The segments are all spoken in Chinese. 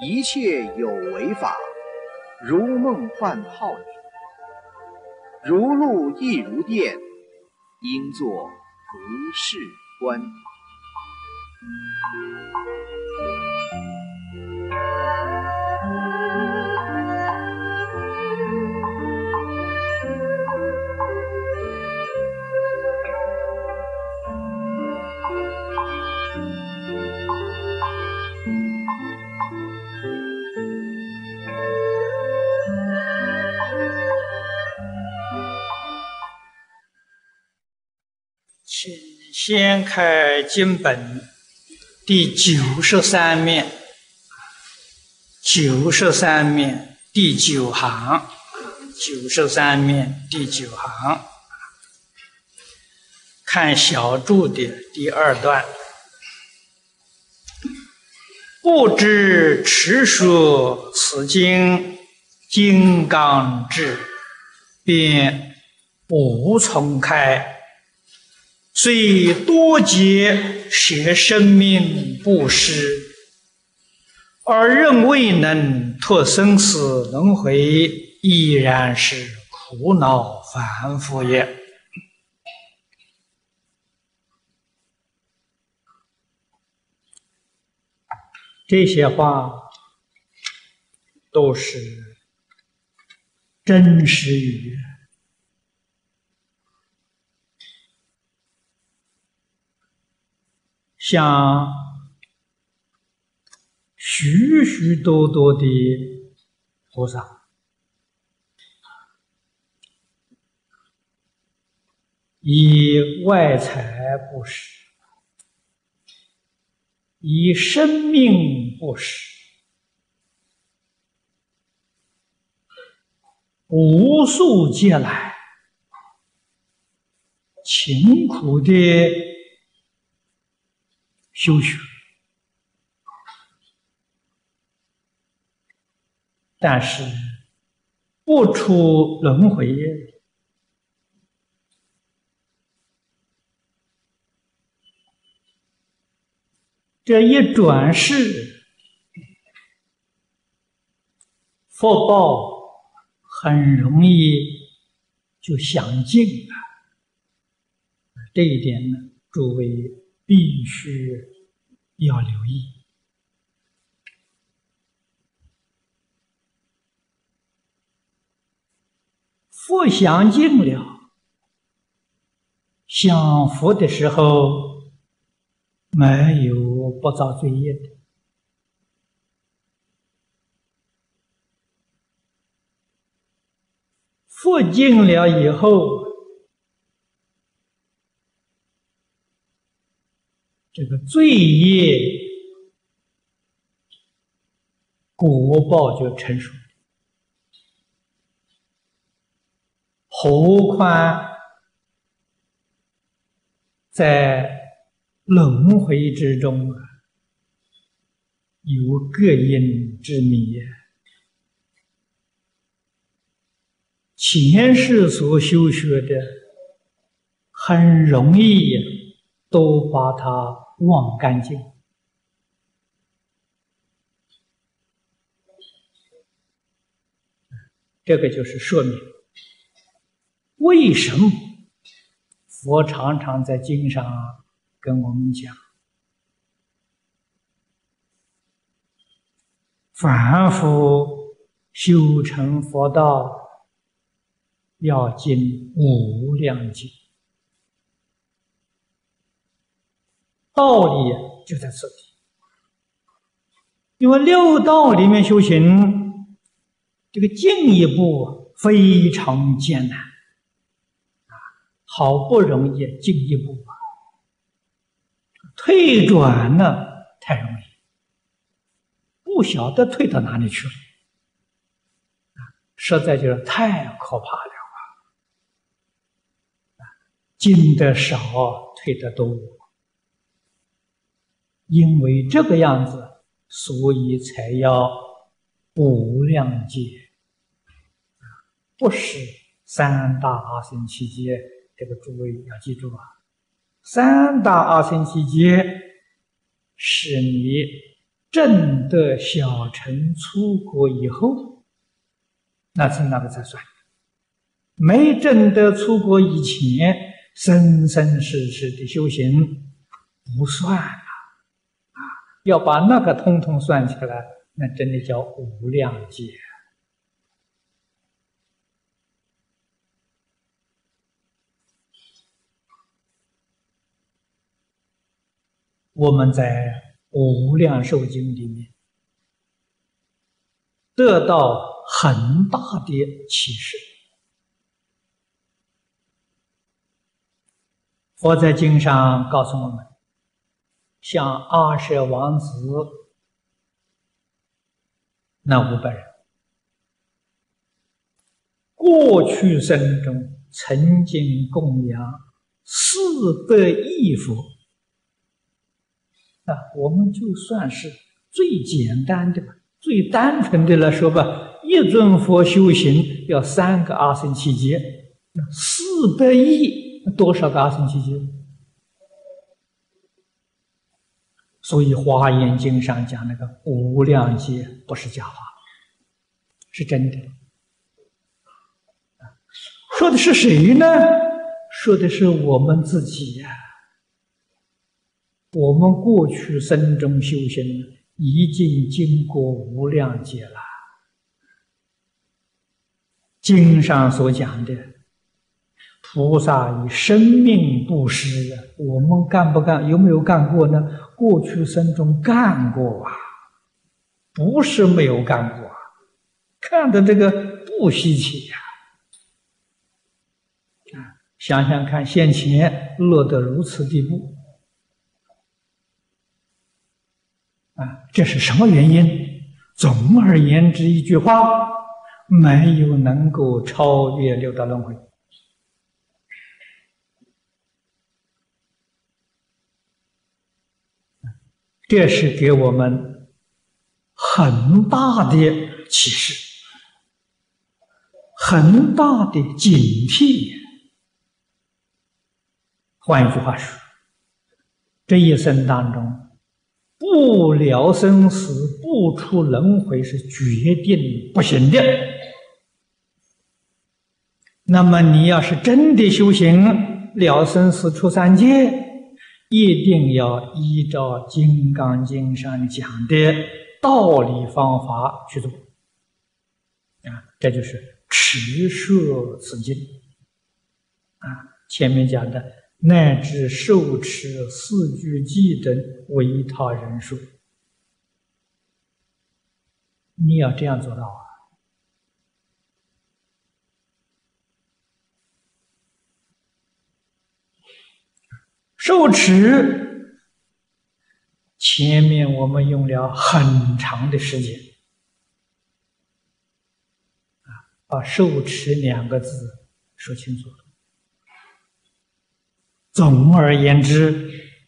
一切有为法，如梦幻泡影，如露亦如电，应作如是观。 请先开经本第93面，93面第9行，93面第9行，看小注的第2段。不知持说此经金刚智，便无从开。虽多劫舍生命布施，而仍未能脱生死轮回，依然是苦恼反复也。这些话都是真实语。像许许多多的菩萨，以外财布施，以生命布施，无数劫来勤苦的修学，但是不出轮回。这一转世，福报很容易就享尽了。这一点呢，诸位必须要留意。福享尽了，享福的时候没有不造罪业的。福尽了以后，这个罪业果报就成熟。何况在轮回之中有各因之迷，前世所修学的很容易都把它忘干净。这个就是说明为什么佛常常在经上跟我们讲，凡夫修成佛道要经无量劫。道理就在这里。因为六道里面修行，这个进一步非常艰难，好不容易进一步退转呢太容易，不晓得退到哪里去了，实在就是太可怕了进得少，退得多。因为这个样子，所以才要无量劫，不是三大阿僧祇劫。这个诸位要记住三大阿僧祇劫是你证得小乘出国以后，那个才算。没证得出国以前，生生世世的修行不算了啊！要把那个通通算起来，那真的叫无量劫。我们在《无量寿经》里面得到很大的启示。佛在经上告诉我们，像阿舍王子那500人，过去生中曾经供养400亿佛。我们就算是最简单的吧，最单纯的来说吧，一尊佛修行要3个阿僧祇劫，400亿多少个阿僧祇劫？所以《华严经》上讲那个无量劫不是假话，是真的。说的是谁呢？说的是我们自己呀。我们过去生中修行已经经过无量劫了。经上所讲的菩萨以生命布施，我们干不干？有没有干过呢？过去生中干过啊，不是没有干过啊，看的这个不稀奇呀。想想看，现前落得如此地步。这是什么原因？总而言之一句话，没有能够超越六道轮回。这是给我们很大的启示，很大的警惕。换一句话说，这一生当中不了生死，不出轮回是决定不行的。那么你要是真的修行了生死出三界，一定要依照《金刚经》上讲的道理方法去做。这就是持摄此经。前面讲的乃至受持四句偈等为他人说，你要这样做到啊！受持前面我们用了很长的时间，把受持2个字说清楚了。总而言之，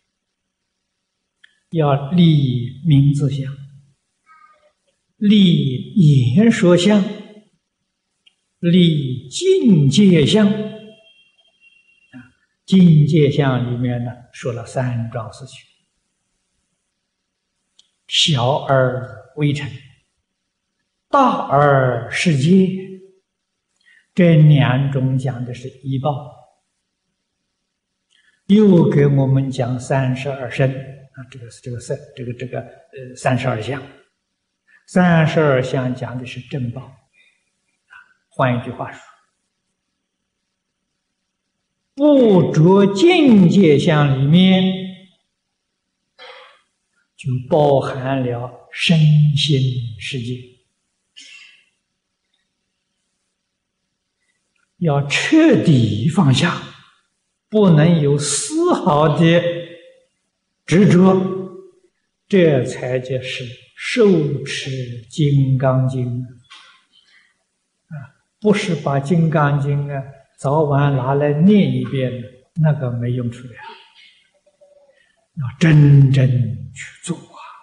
要立名字相，立言说相，立境界相。境界相里面呢，说了3桩事情：小而微尘，大而世界。这2种讲的是依报。又给我们讲32身这个32相，32相讲的是正报。换一句话说，不着境界相里面就包含了身心世界，要彻底放下。不能有丝毫的执着，这才叫是受持金刚经不是把金刚经早晚拿来念一遍，那个没用处的，要真正去做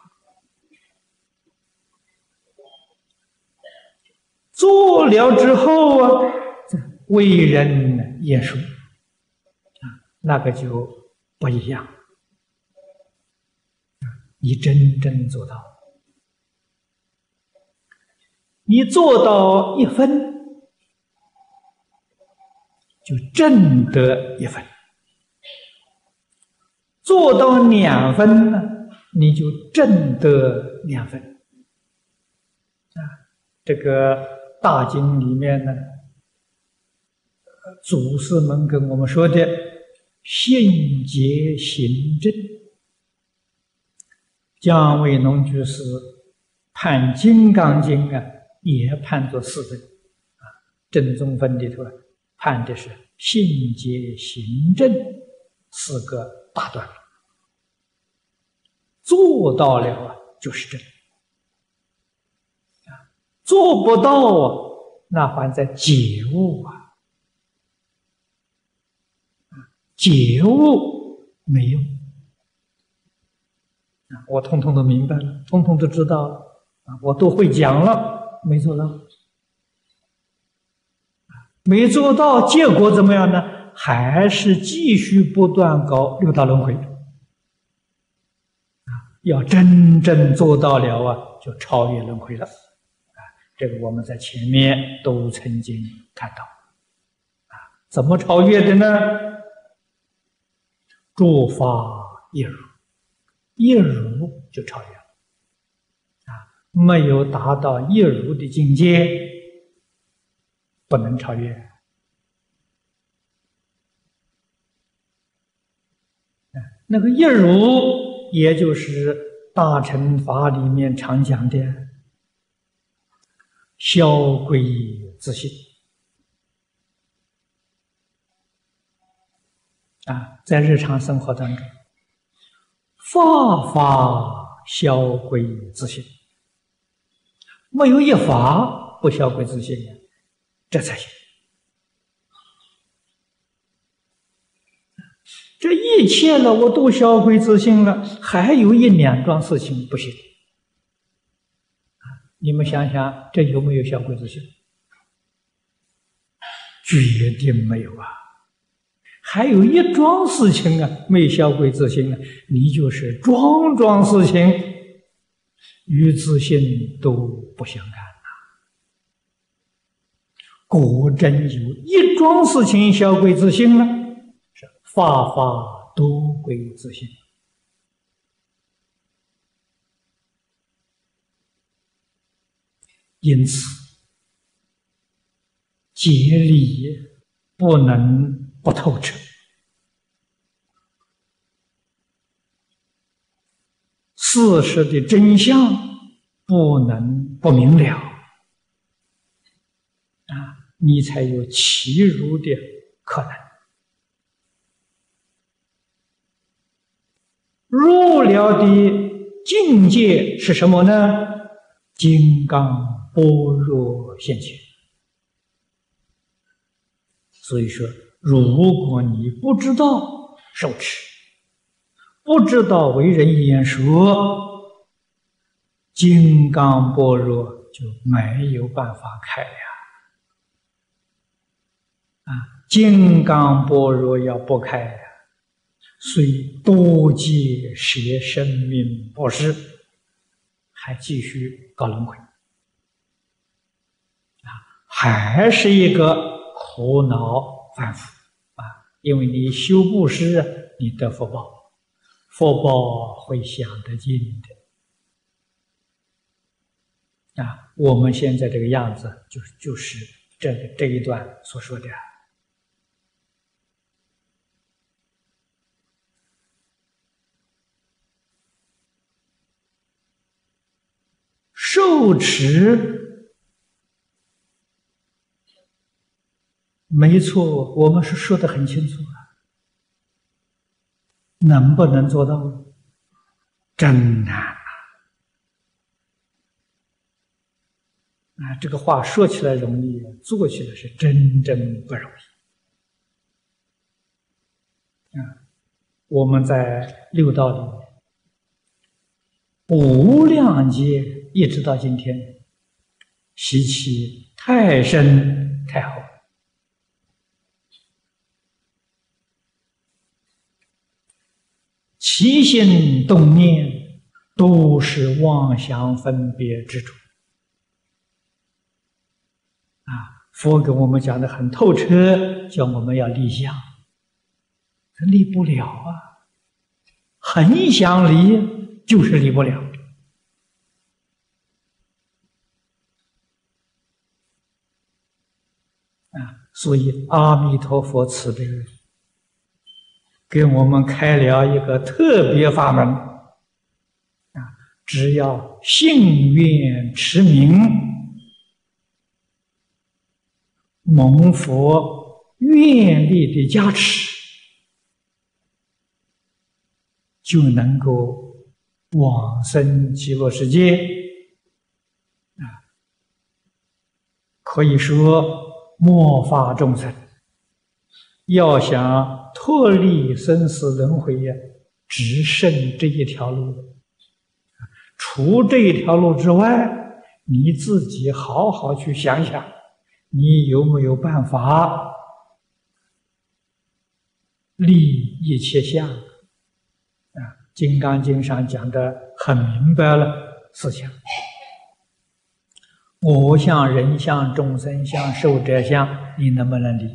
做了之后为人言说。那个就不一样，你真正做到， 你做到1分，就正得1分；做到2分呢，你就正得2分。这个大经里面呢，祖师们跟我们说的信解行证，姜维农居士判《金刚经》啊，也判作4分啊。正宗分里头判的是信解行证4个大段，做到了啊就是正。做不到啊，那还在解悟啊，解悟没用啊，我通通都明白了，通通都知道了啊，我都会讲了，没做到，没做到，结果怎么样呢？还是继续不断搞6道轮回啊！要真正做到了啊，就超越轮回了。这个我们在前面都曾经看到，怎么超越的呢？诸法一如，一如就超越了，没有达到一如的境界，不能超越。那个一如，也就是大乘法里面常讲的消归自性啊，在日常生活当中，法法消归自性，没有一法不消归自性，这才行。这一切了，我都消归自性了，还有1、2桩事情不行。你们想想，这有没有消归自性？决定没有啊！还有1桩事情啊，没消归自性啊，你就是桩桩事情与自性都不相干呐。果真有1桩事情消归自性了，是法法都归自性。因此，解理不能不透彻，事实的真相不能不明了，你才有其如的可能。入了的境界是什么呢？金刚般若现前。所以说，如果你不知道受持，不知道为人演说，金刚般若就没有办法开呀！金刚般若要不开呀，虽多劫舍生命布施，还继续搞轮回。还是一个苦恼反复因为你修布施，你得福报，福报会享得尽的我们现在这个样子，就是这一段所说的受持。没错，我们是说得很清楚能不能做到？真难这个话说起来容易，做起来是真正不容易我们在六道里面，无量劫一直到今天，习气太深太厚。起心动念都是妄想分别执着佛给我们讲的很透彻，叫我们要立相，立不了啊！很想离，就是离不了。所以阿弥陀佛慈悲，给我们开了一个特别法门，只要信愿持名，蒙佛愿力的加持，就能够往生极乐世界。可以说末法众生要想脱离生死轮回呀，只剩这一条路。除这一条路之外，你自己好好去想想，你有没有办法立一切相？金刚经上讲的很明白了，思想。我相、人相、众生相、寿者相，你能不能离？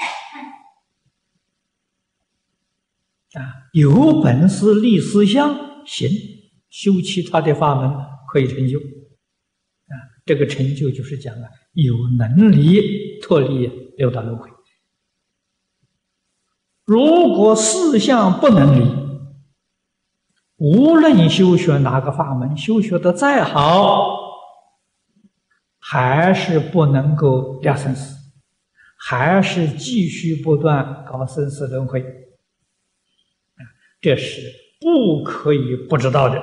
有本事立思相，行，修其他的法门可以成就。这个成就就是讲有能力脱离六道轮回。如果四相不能离，无论修学哪个法门，修学的再好，还是不能够了生死，还是继续不断搞生死轮回，这是不可以不知道的。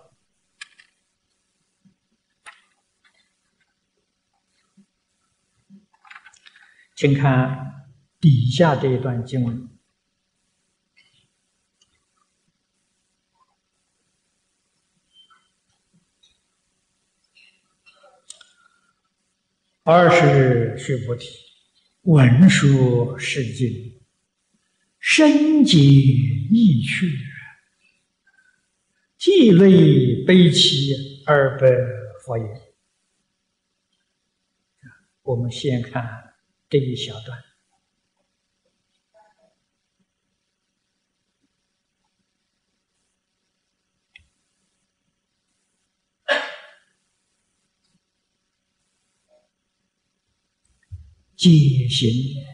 请看底下这一段经文。20日须菩提，闻说是经，深解意趣，涕泪悲泣而不佛言。我们先看这一小段。戒行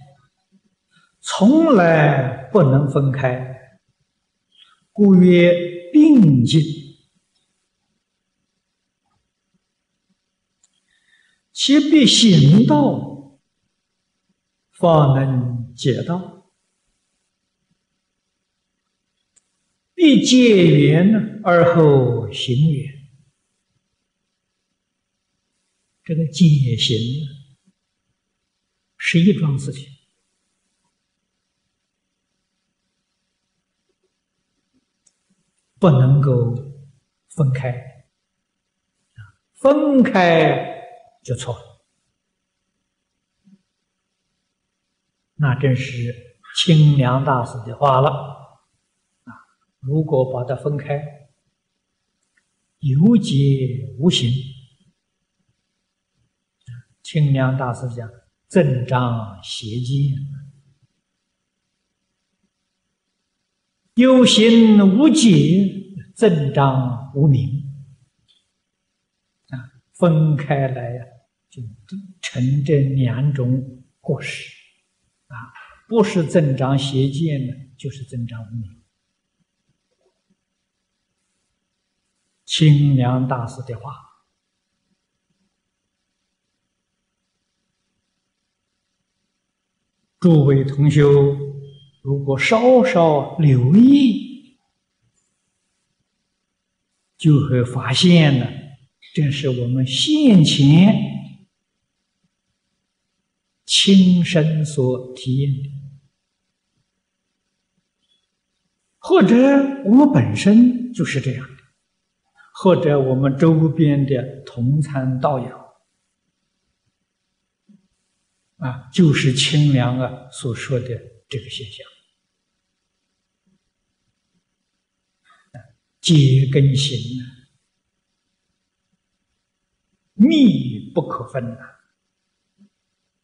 从来不能分开，故曰并进。其必行道，方能解道；必戒缘而后行缘。这个戒行是一桩事情，不能够分开，分开就错了，那真是清凉大师的话了。如果把它分开，有戒无行，清凉大师讲正章邪见，有行无戒，正章无明。分开来就成这两种过失。不是正章邪见呢，就是正章无明。清凉大师的话，诸位同修如果稍稍留意，就会发现呢，这是我们现前亲身所体验的，或者我们本身就是这样的，或者我们周边的同参道友就是清凉所说的这个现象。戒跟行密不可分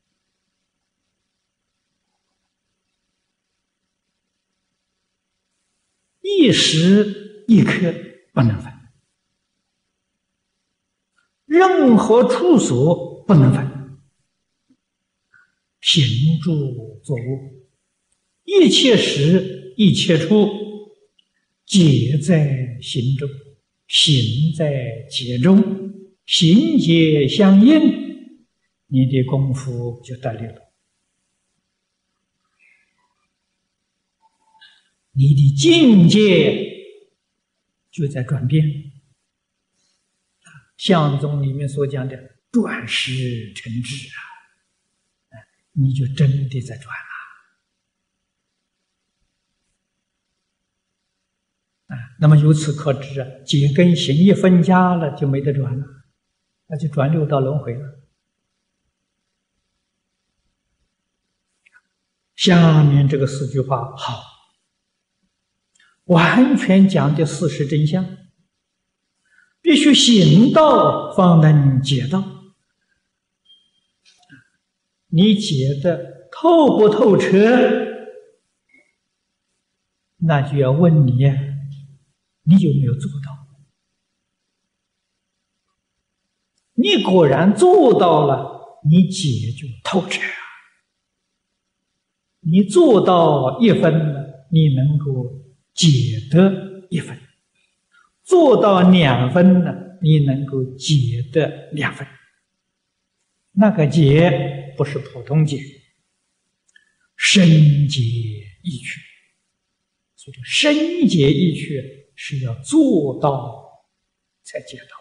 一时一刻不能分，任何处所不能分，行住坐卧，一切时一切处，皆在行中，行在解中，行解相应，你的功夫就得力了，你的境界就在转变。相宗里面所讲的转识成智你就真的在转了。那么由此可知解跟行一分家了，就没得转了，那就转六道轮回了。下面这个4句话好，完全讲的事实真相，必须行道方能解道。你解的透不透彻，那就要问你呀，你有没有做到？你果然做到了，你解就透彻。你做到1分了，你能够解得1分；做到2分了，你能够解得2分。那个解不是普通解，深解意趣。所以深解意趣是要做到才解到。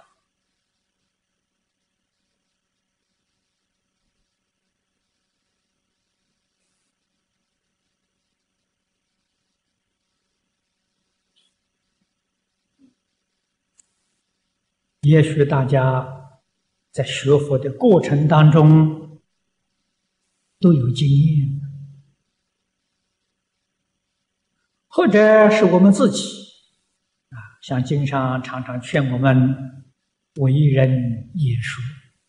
也许大家在学佛的过程当中都有经验，或者是我们自己像经上常常劝我们为人也说，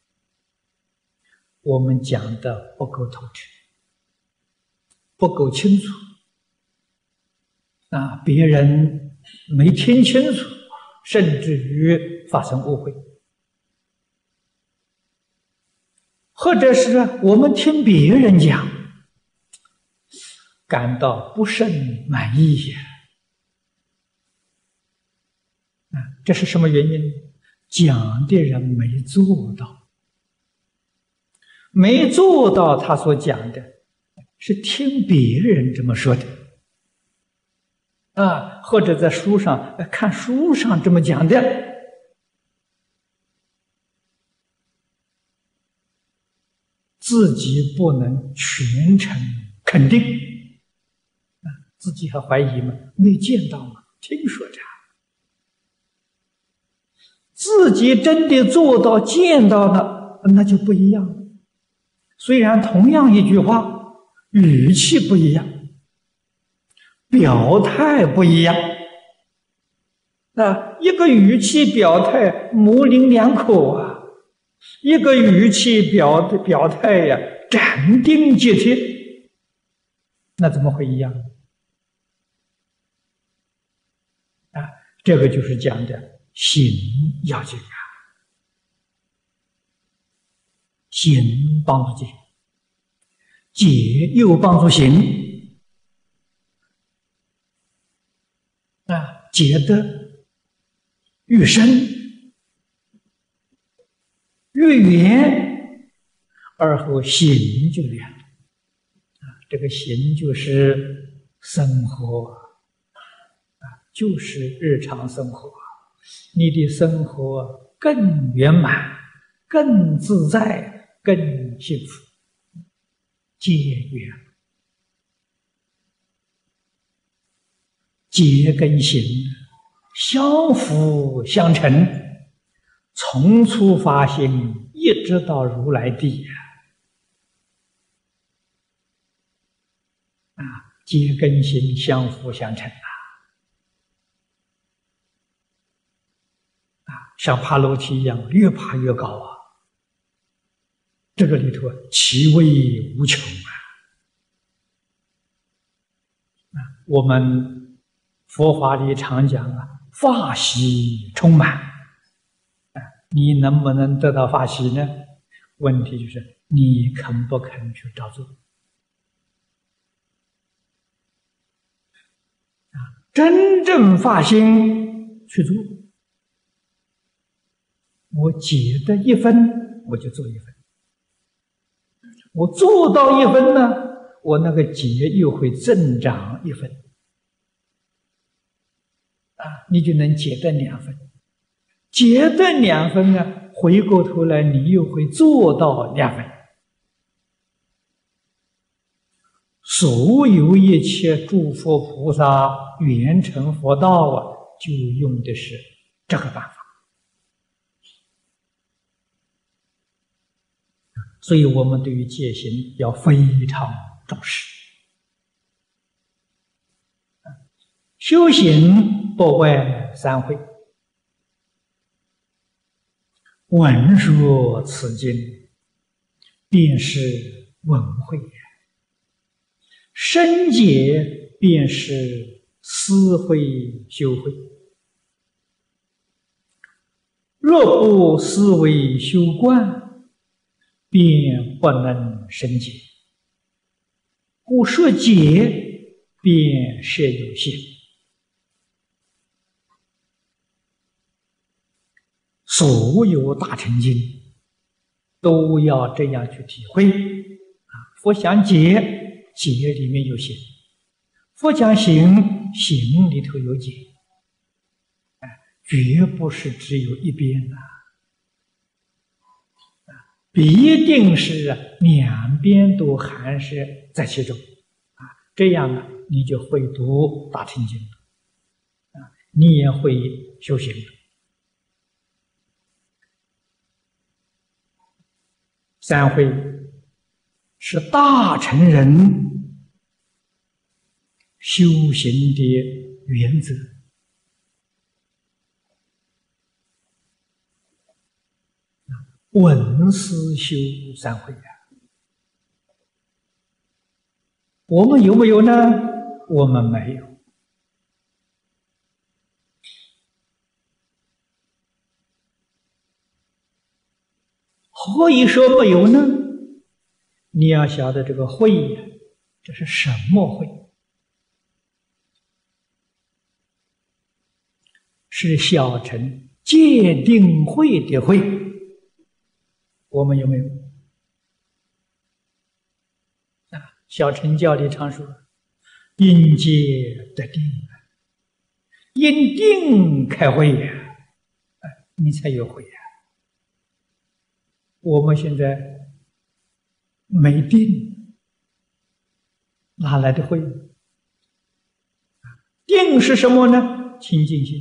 我们讲的不够透彻，不够清楚，别人没听清楚，甚至于发生误会，或者是我们听别人讲，感到不甚满意这是什么原因？讲的人没做到，没做到他所讲的，是听别人这么说的或者在书上看书上这么讲的，自己不能全程肯定自己还怀疑吗？没见到吗？听说着，自己真的做到见到了，那就不一样了。虽然同样一句话，语气不一样，表态不一样，一个语气表态模棱两可一个语气表态斩钉截铁，那怎么会一样这个就是讲的行要紧行帮助解，解又帮助行解得越深越远，而后行就远了这个行就是生活就是日常生活，你的生活更圆满，更自在，更幸福，皆缘。结跟行相辅相成，从初发心一直到如来地结跟行相辅相成像爬楼梯一样，越爬越高这个里头其味无穷我们佛法里常讲啊，法喜充满。你能不能得到法喜呢？问题就是你肯不肯去照做。真正发心去做，我解得一分，我就做一分。我做到一分呢，我那个解又会增长一分。你就能解得2分。解得2分呢，回过头来你又会做到2分。所有一切诸佛菩萨圆成佛道就用的是这个办法。所以我们对于戒行要非常重视。修行不外3会：闻说此经，便是闻会；深解，便是思会修会。若不思维修观，便不能深解。故说解，便是有限。所有大乘经都要这样去体会。佛讲解，解里面有行；佛讲行，行里头有解。绝不是只有一边必定是2边都含摄在其中。这样你就会读大乘经了，你也会修行了。3会是大乘人修行的原则。闻思修3会我们有没有呢？我们没有。何以说没有呢？你要晓得这个会这是什么会？是小乘戒定慧的慧。我们有没有？小乘教里常说因戒得定，因定开慧你才有慧我们现在没定，哪来的慧？定是什么呢？清净心。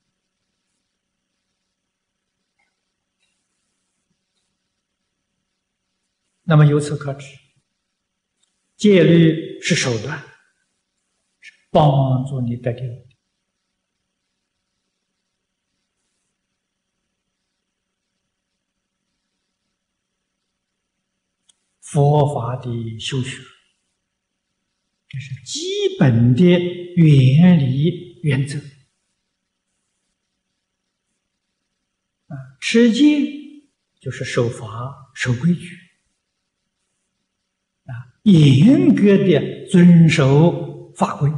那么由此可知，戒律是手段，是帮助你得定。佛法的修学，这是基本的原理原则。持戒就是守法、守规矩，严格的遵守法规，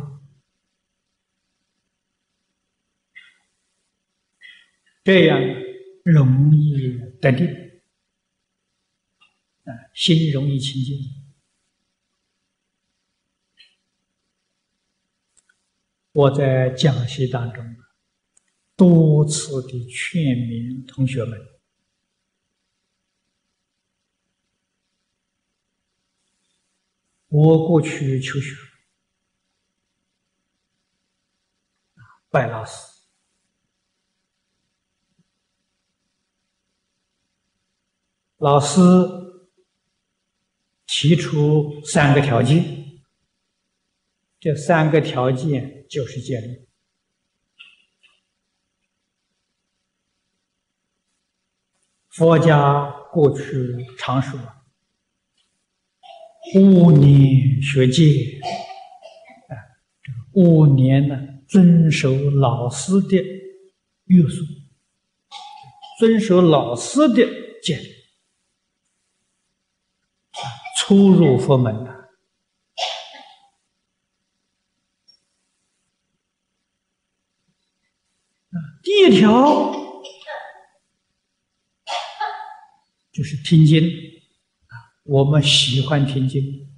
这样容易得定。心容易清净。我在讲习当中多次的劝勉同学们，我过去求学，拜老师，老师提出3个条件，这3个条件就是戒律。佛家过去常说5年学戒，这个5年呢， 遵守老师的约束，遵守老师的戒律，初入佛门的。第一条就是听经，我们喜欢听经，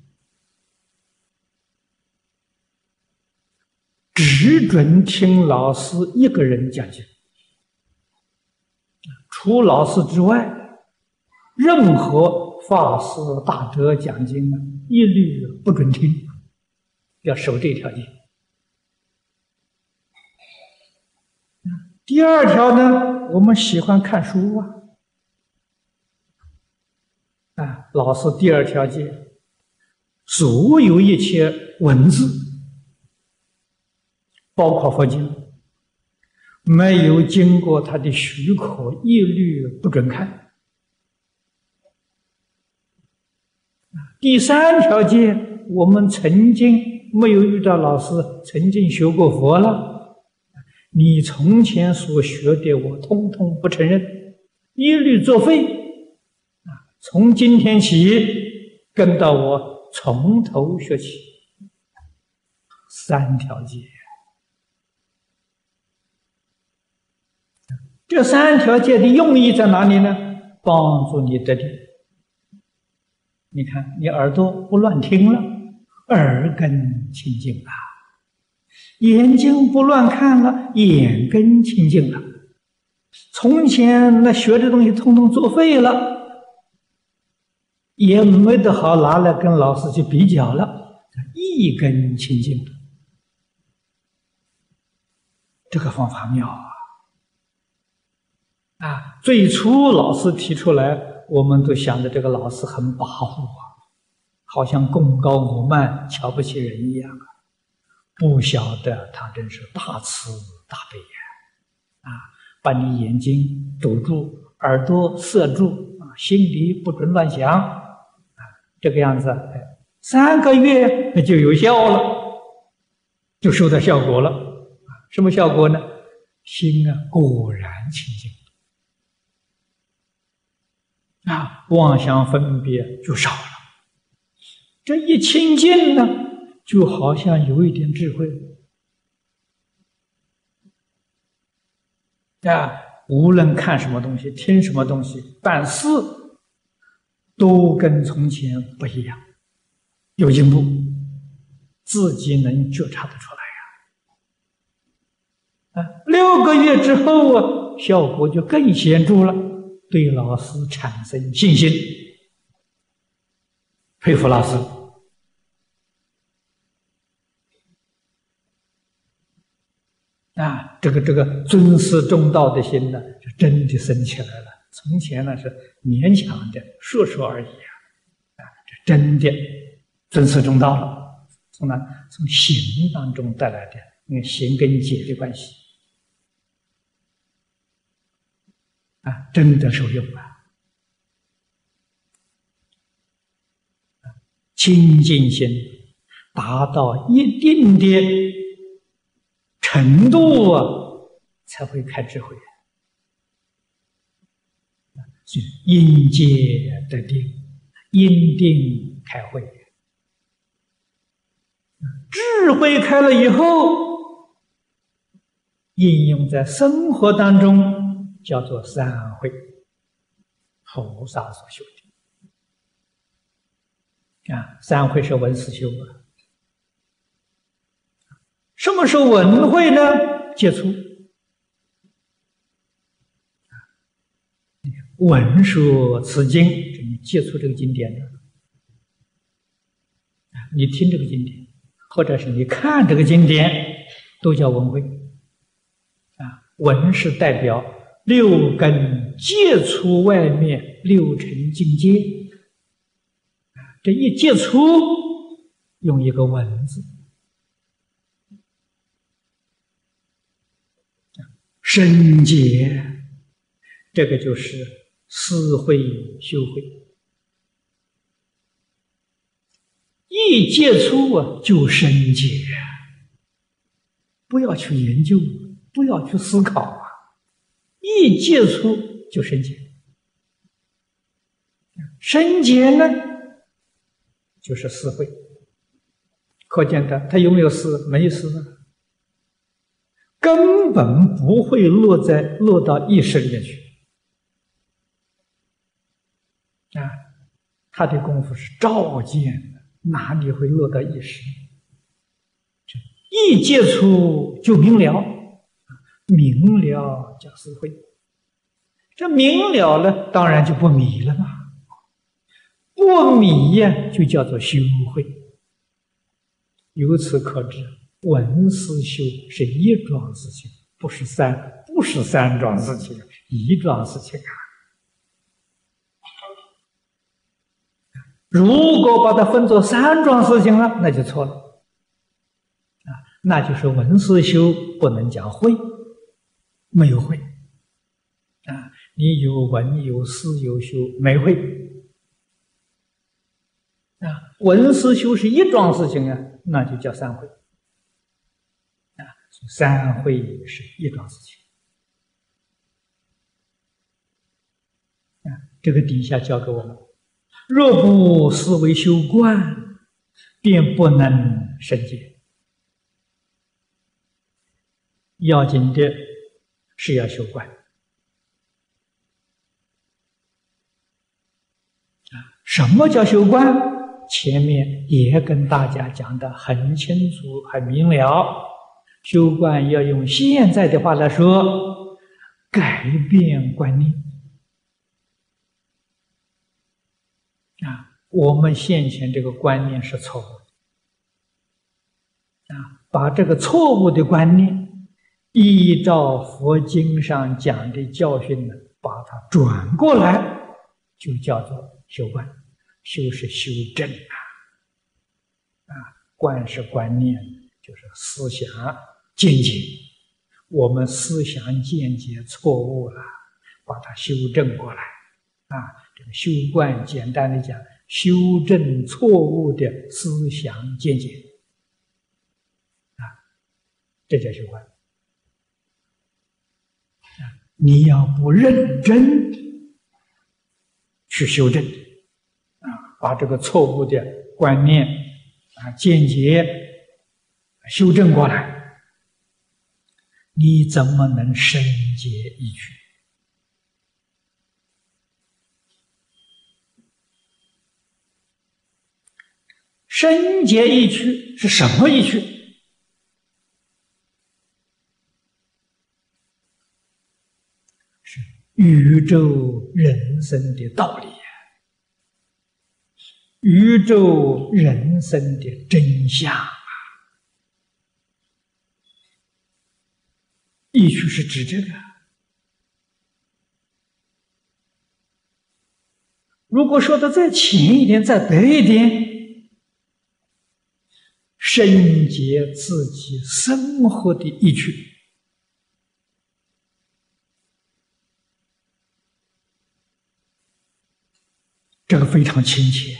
只准听老师一个人讲经，除老师之外，任何法师大德讲经一律不准听，要守这条戒。第二条呢，我们喜欢看书老师第二条戒，所有一切文字，包括佛经，没有经过他的许可，一律不准看。第三条戒，我们曾经没有遇到老师，曾经学过佛了，你从前所学的我通通不承认，一律作废。从今天起跟到我从头学起。三条戒，这三条戒的用意在哪里呢？帮助你得定。你看，你耳朵不乱听了，耳根清净了；眼睛不乱看了，眼根清净了。从前那学的东西通通作废了，也没得好拿来跟老师去比较了，一根清净了。这个方法妙最初老师提出来，我们都想着这个老师很跋扈好像功高我慢，瞧不起人一样不晓得他真是大慈大悲把你眼睛堵住，耳朵塞住心里不准乱想这个样子3个月就有效了，就收到效果了。什么效果呢？心果然清净妄想分别就少了。这一清净呢，就好像有一点智慧无论看什么东西，听什么东西，办事都跟从前不一样，有进步，自己能觉察得出来6个月之后效果就更显著了，对老师产生信心，佩服老师这个尊师重道的心呢，就真的生起来了。从前呢是勉强的说说而已这真的尊师重道了。从行当中带来的，因为行跟解的关系真的受用清净心达到一定的程度才会开智慧所以因戒得定，因定开慧。智慧开了以后，应用在生活当中，叫做三慧，菩萨所修的三慧是闻思修什么时候闻慧呢？接触闻说此经，你接触这个经典你听这个经典，或者是你看这个经典，都叫闻慧闻是代表六根接触外面6尘境界这一接触用一个闻字深解，这个就是思慧修慧，一接触就深解不要去研究，不要去思考啊！一接触就生结，生结呢，就是思慧。可见的，他有没有思？没思啊，根本不会落到意识里面去啊！他的功夫是照见的，哪里会落到意识？一接触就明了，明了叫思慧。这明了了，当然就不迷了嘛。不迷呀，就叫做修慧。由此可知，闻思修是一桩事情，不是三桩事情，一桩事情啊。如果把它分作三桩事情了，那就错了啊，那就是闻思修不能讲慧，没有慧啊。你有闻有思有修，没慧啊。闻思修是一桩事情啊，那就叫三慧啊。三慧是一桩事情啊。这个底下教给我们：若不思维修观，便不能生结。要紧的是要修观。什么叫修观？前面也跟大家讲得很清楚、很明了。修观要用现在的话来说，改变观念啊！我们现前这个观念是错误的啊！把这个错误的观念，依照佛经上讲的教训呢，把它转过来，就叫做修观。修是修正啊，观是观念，就是思想见解。我们思想见解错误了，把它修正过来啊。这个修观，简单的讲，修正错误的思想见解啊，这叫修观啊。你要不认真去修正把这个错误的观念见解修正过来，你怎么能深解意趣？深解意趣是什么意趣？是宇宙人生的道理，宇宙人生的真相啊！意趣是指这个。如果说的再浅一点、再白一点，深解自己生活的意趣，这个非常亲切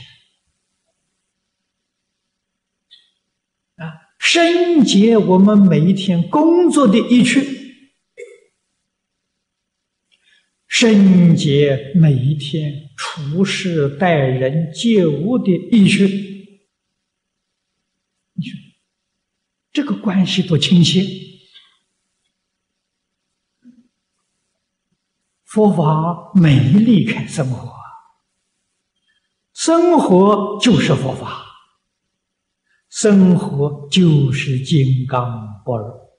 啊！深解我们每一天工作的意趣，深解每一天处事待人接物的意趣，你说这个关系多亲切！佛法没离开生活，生活就是佛法，生活就是金刚般若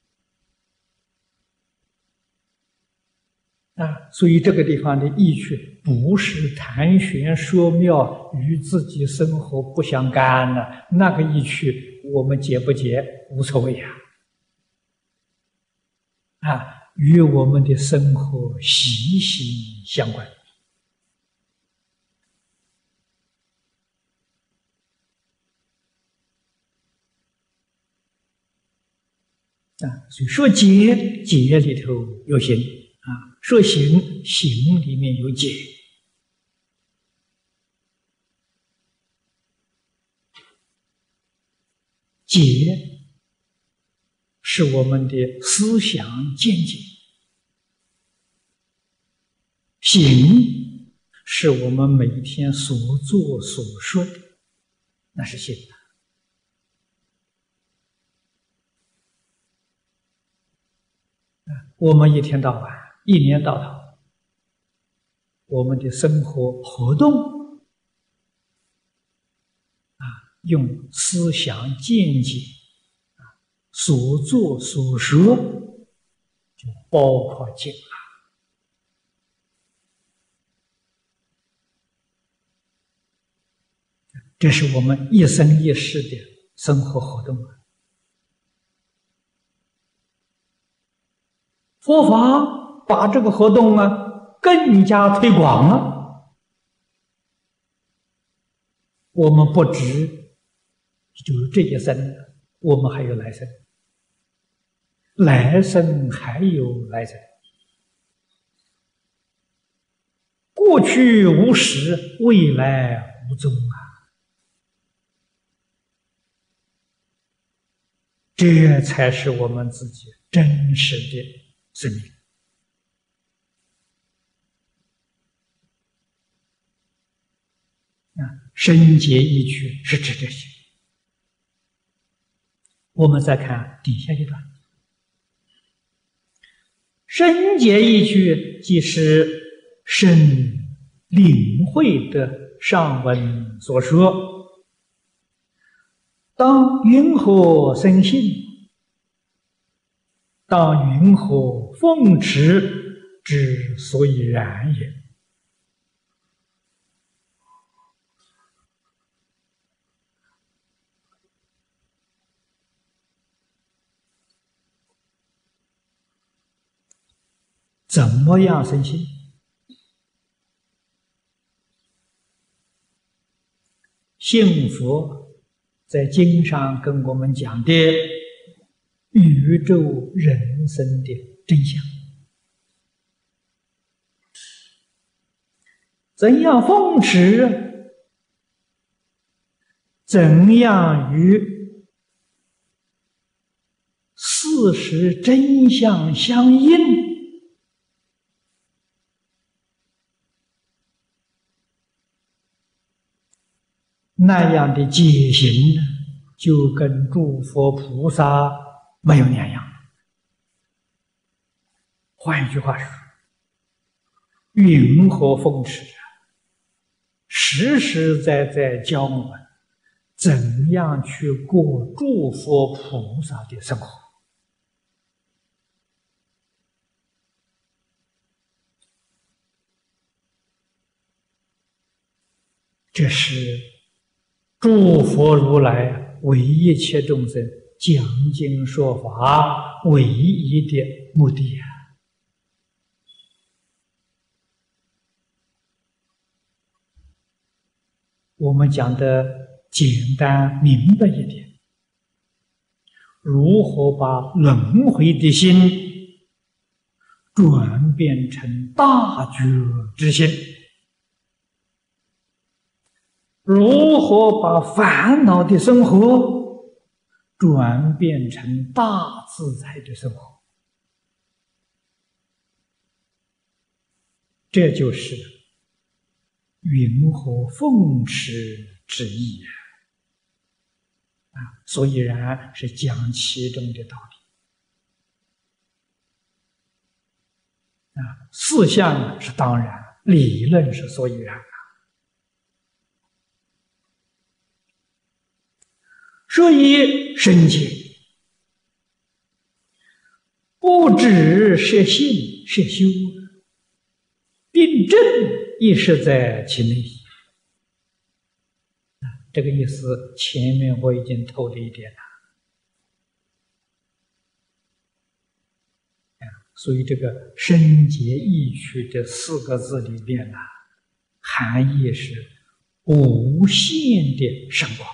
所以这个地方的意趣不是谈玄说妙，与自己生活不相干了。那个意趣我们解不解无所谓与我们的生活息息相关所以说解，解里头有行说行，行里面有解。解是我们的思想见解，行是我们每天所做所说的，那是行的。我们一天到晚，一年到头，我们的生活活动用思想见解所做所说，就包括进了。这是我们一生一世的生活活动。佛法把这个活动更加推广了。我们不止就是这一生，我们还有来生，来生还有来生。过去无始，未来无终这才是我们自己真实的生命。深解义趣是指这些。我们再看底下一段，深解义趣即是深领会的上文所说，当云何生信，当云何奉持之所以然也。怎么样生信？信佛在经上跟我们讲的宇宙人生的真相，怎样奉持，怎样与事实真相相应，那样的解行就跟诸佛菩萨没有两样。换一句话说，云何奉持实实在在教我们怎样去过诸佛菩萨的生活。这是诸佛如来为一切众生讲经说法唯一的目的我们讲的简单明白一点，如何把轮回的心转变成大觉之心，如何把烦恼的生活转变成大自在的生活，这就是云何奉持之意所以然是讲其中的道理事项是当然，理论是所以然所以深解不只是信是修，并正亦是在其内。这个意思前面我已经透了一点了。所以这个深解义趣的4个字里面含义是无限的圣光。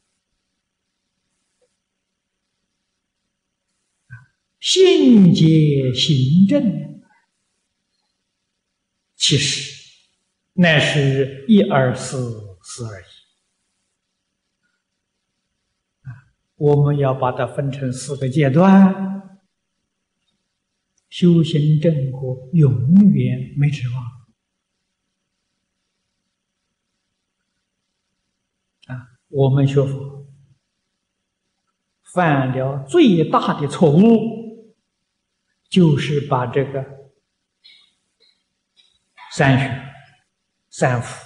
信解行证，其实乃是一而思，思而已我们要把它分成4个阶段，修行正果永远没指望。我们学佛犯了最大的错误，就是把这个三学、三福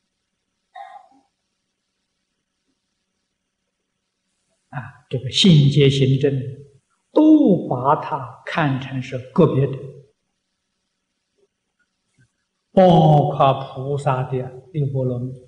这个信解行证都把它看成是个别的，包括菩萨的六波罗蜜。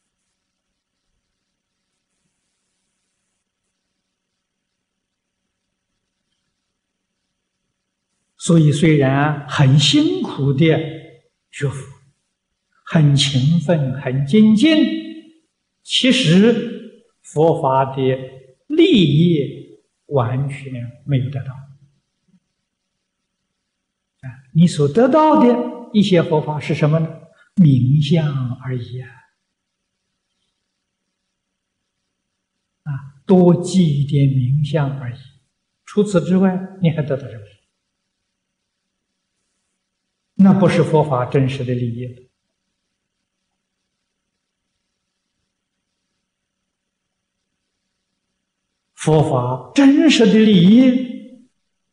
所以虽然很辛苦的学佛，很勤奋，很精进，其实佛法的利益完全没有得到。你所得到的一些佛法是什么呢？名相而已多记一点名相而已。除此之外，你还得到什么？那不是佛法真实的利益。佛法真实的利益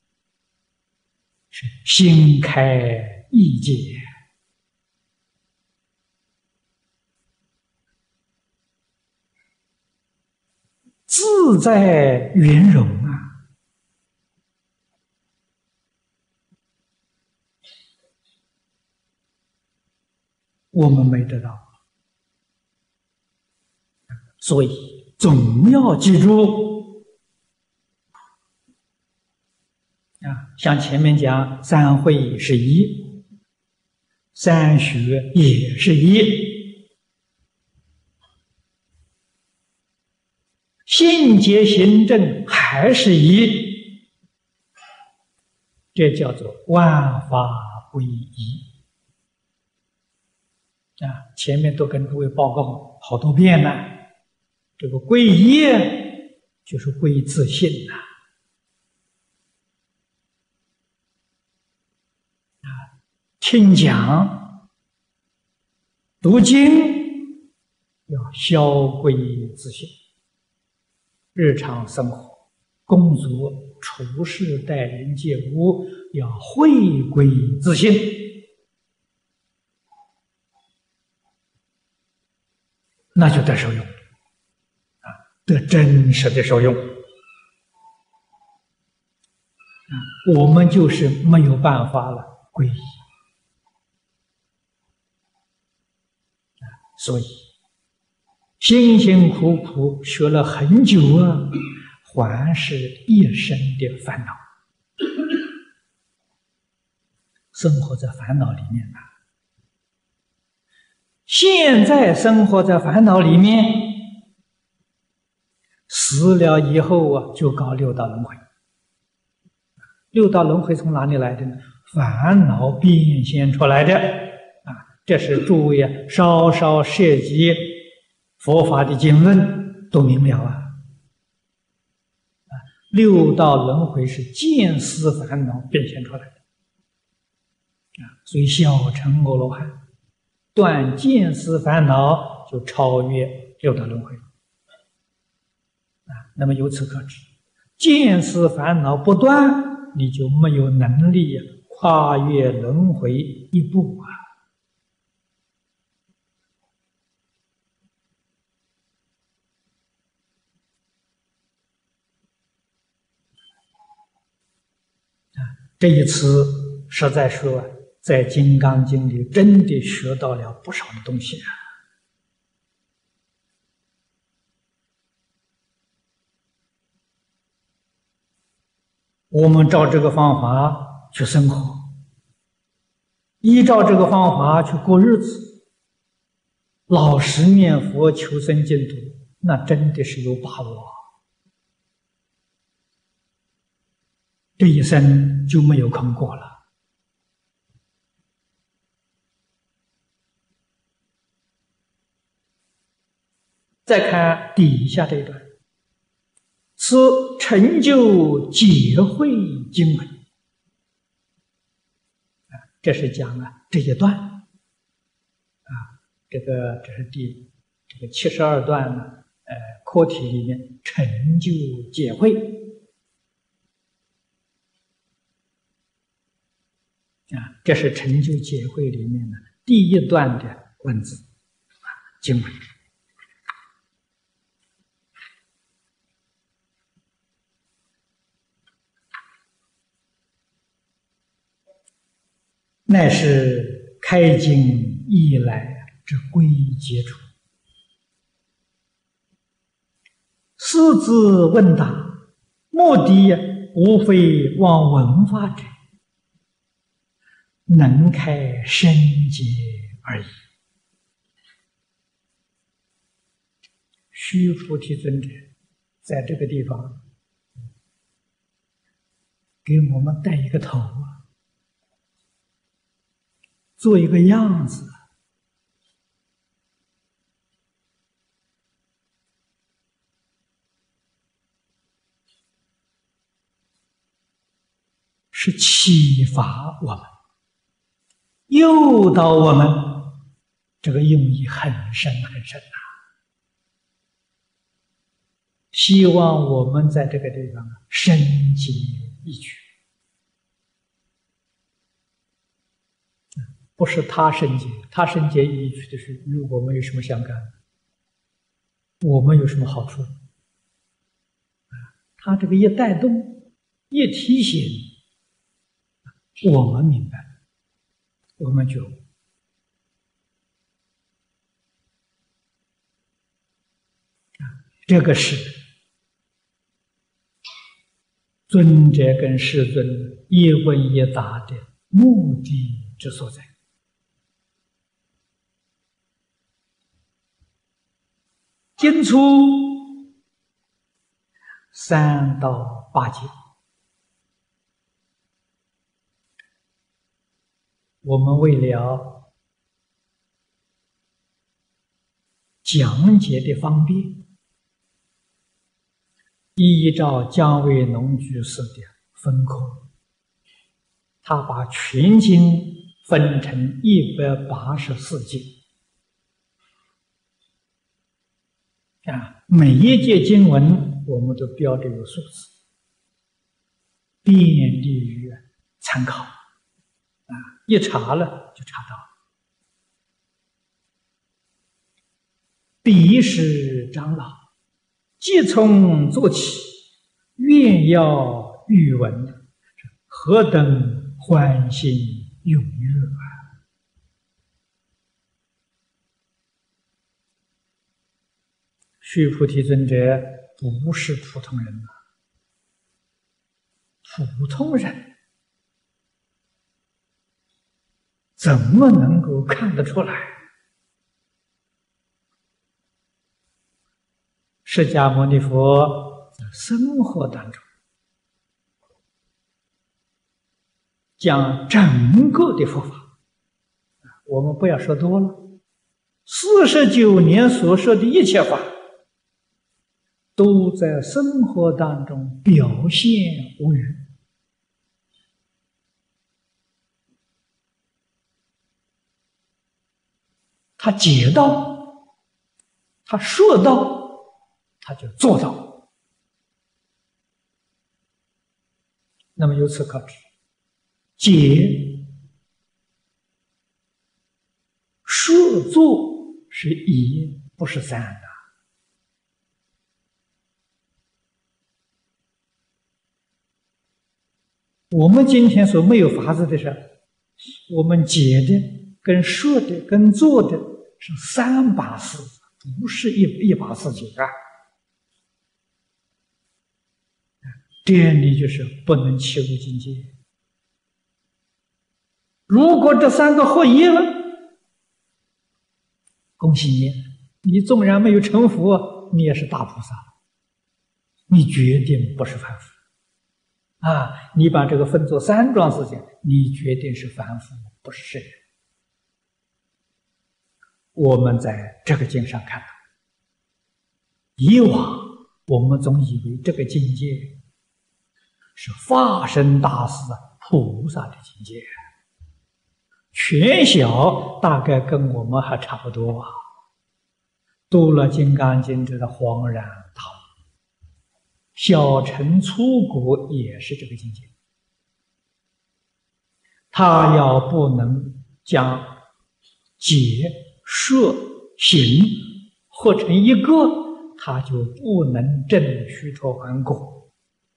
是心开意解，自在圆融我们没得到，所以总要记住像前面讲三会是一，三学也是一，信解行证还是一，这叫做万法归一。前面都跟诸位报告好多遍了，这个归一就是归自信听讲读经要消归自信，日常生活工作处事待人接物要回归自信，那就得受用得真实的受用我们就是没有办法了皈依所以辛辛苦苦学了很久还是一生的烦恼，生活在烦恼里面现在生活在烦恼里面，死了以后就搞六道轮回。六道轮回从哪里来的呢？烦恼变现出来的这是诸位稍稍涉及佛法的经论都明了六道轮回是见思烦恼变现出来的所以小乘阿罗汉断见思烦恼就超越六道轮回那么由此可知，见思烦恼不断，你就没有能力跨越轮回一步这一次实在说在《金刚经》里真的学到了不少的东西我们照这个方法去生活，依照这个方法去过日子，老实念佛求生净土，那真的是有把握这一生就没有空过了再看底下这一段， 是成就解慧经文。这是讲了这一段这是这个72段呢，课题里面成就解慧这是成就解慧里面的第一段的文字经文。乃是开经以来之归结处，四字问答，目的无非望闻法者能开深解而已。须菩提尊者在这个地方给我们带一个头做一个样子，是启发我们，诱导我们，这个用意很深很深希望我们在这个地方深解一句。不是他深解，他深解一句的是与我们有什么相干？我们有什么好处？他这个一带动，一提醒，我们明白，我们觉悟。这个是尊者跟世尊一问一答的目的之所在。经出3到8节，我们为了讲解的方便，依照姜维农居士的分科，他把全经分成184节。每一节经文我们都标着有数字，便利于参考一查了就查到。彼使长老即从做起，愿要欲闻，何等欢欣踊跃须菩提尊者不是普通人普通人怎么能够看得出来？释迦牟尼佛在生活当中讲整个的佛法，我们不要说多了，49年所说的一切法都在生活当中表现无余。他解到，他说到，他就做到。那么由此可知，解、说、做是一，不是三的。我们今天所没有法子的是，我们解的、跟说的、跟做的是3把事，不是一把事情这样你就是不能切入境界。如果这3个合一了，恭喜你，你纵然没有成佛，你也是大菩萨，你决定不是凡夫。你把这个分作3桩事情，你决定是凡夫，不是圣人。我们在这个经上看到，以往我们总以为这个境界是化身大士菩萨的境界，权小大概跟我们还差不多啊。读了《金刚经》，这个恍然大悟，小乘出国也是这个境界。他要不能将解、摄、行合成一个，他就不能证须陀洹果。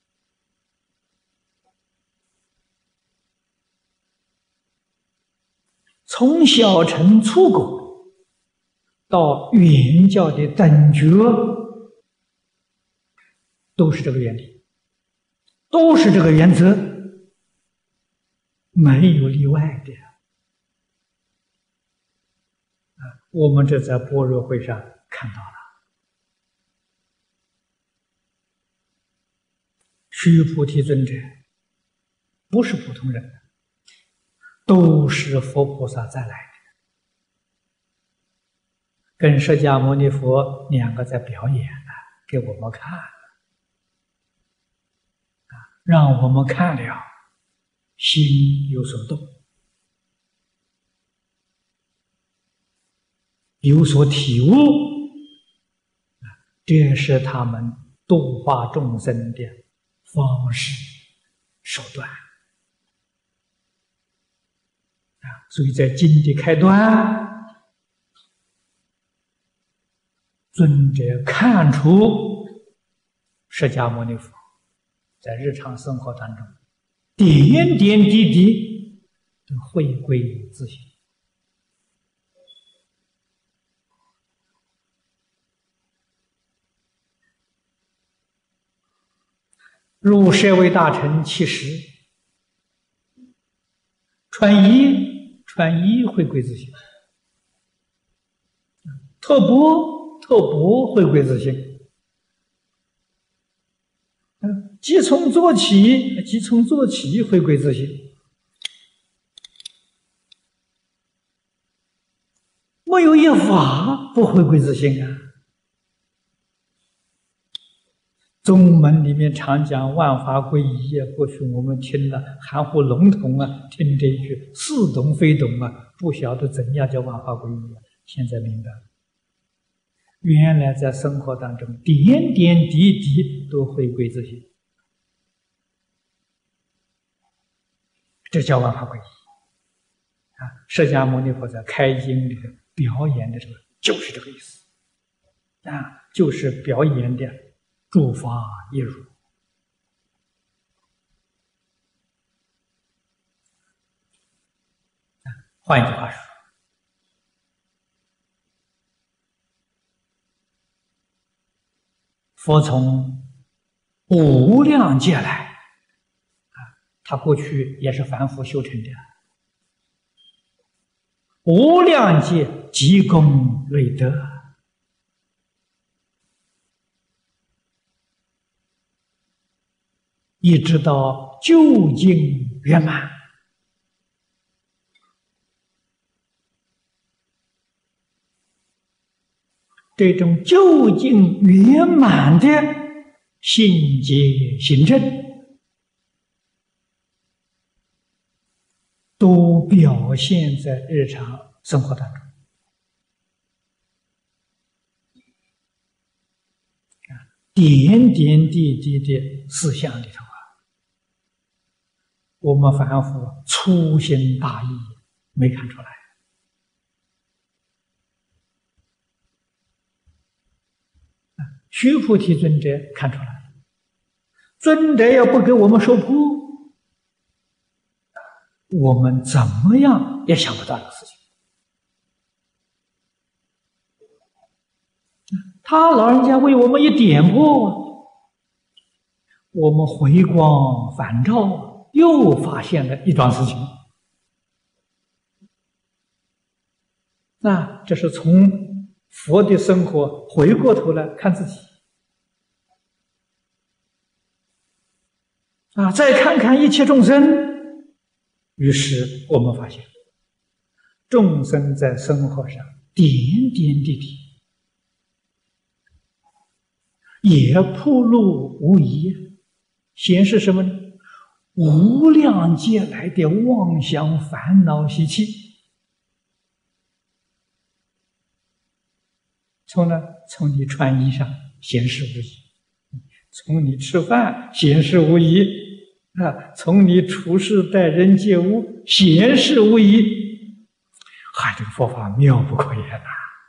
从小乘出果到圆教的等觉，都是这个原理，都是这个原则，没有例外的。我们这在般若会上看到了，须菩提尊者不是普通人，都是佛菩萨再来的，跟释迦牟尼佛两个在表演给我们看，让我们看了心有所动，有所体悟，这是他们度化众生的方式手段。所以在经的开端，尊者看出释迦牟尼佛在日常生活当中点点滴滴都回归自性。入舍卫大臣70，穿衣回归自性，特钵回归自性，即从做起回归自性，没有一法不回归自性啊。宗门里面常讲万法归一，过去我们听了含糊笼统啊，听这一句似懂非懂啊，不晓得怎样叫万法归一啊。现在明白了，原来在生活当中点点滴滴都回归自性，这叫万法归一啊。释迦牟尼佛在开经里头表演的这个就是这个意思啊，就是表演的诸法一如。换一句话说，佛从无量劫来他过去也是凡夫修成的，无量劫积功累德，一直到究竟圆满。这种究竟圆满的信解行证，都表现在日常生活当中。点点滴滴的思想里头我们凡夫粗心大意没看出来。须菩提尊者看出来了，尊者要不给我们说破，我们怎么样也想不到这个事情。他老人家为我们一点破，我们回光返照，又发现了一桩事情。那这是从佛的生活回过头来看自己再看看一切众生，于是我们发现众生在生活上点点滴滴也铺路无疑，显示什么呢？无量劫来的妄想烦恼习气，从你穿衣裳显示无疑，从你吃饭显示无疑啊，从你处事待人接物显示无疑。这个佛法妙不可言呐！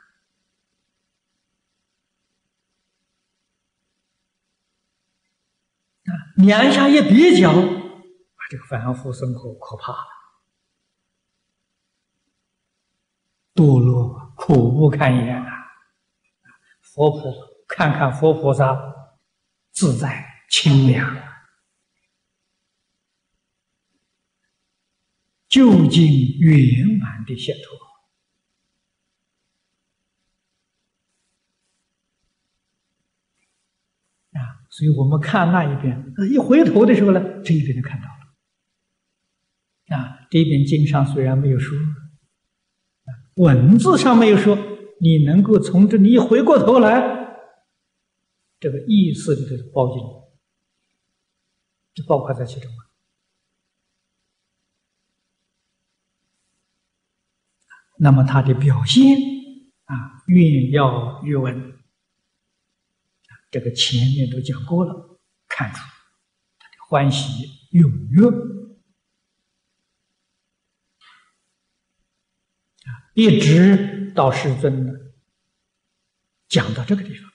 你按下一比较，这个凡夫生活可怕了，堕落苦不堪言啊！看看佛菩萨自在清凉，究竟圆满的解脱。所以我们看那一边，一回头的时候呢，这一边就看到了。这一边经上虽然没有说，文字上没有说，你能够从这里一回过头来，这个意思里头包进，就包括在其中了。那么它的表现愿要阅文。这个前面都讲过了，看出他的欢喜踊跃一直到世尊呢讲到这个地方，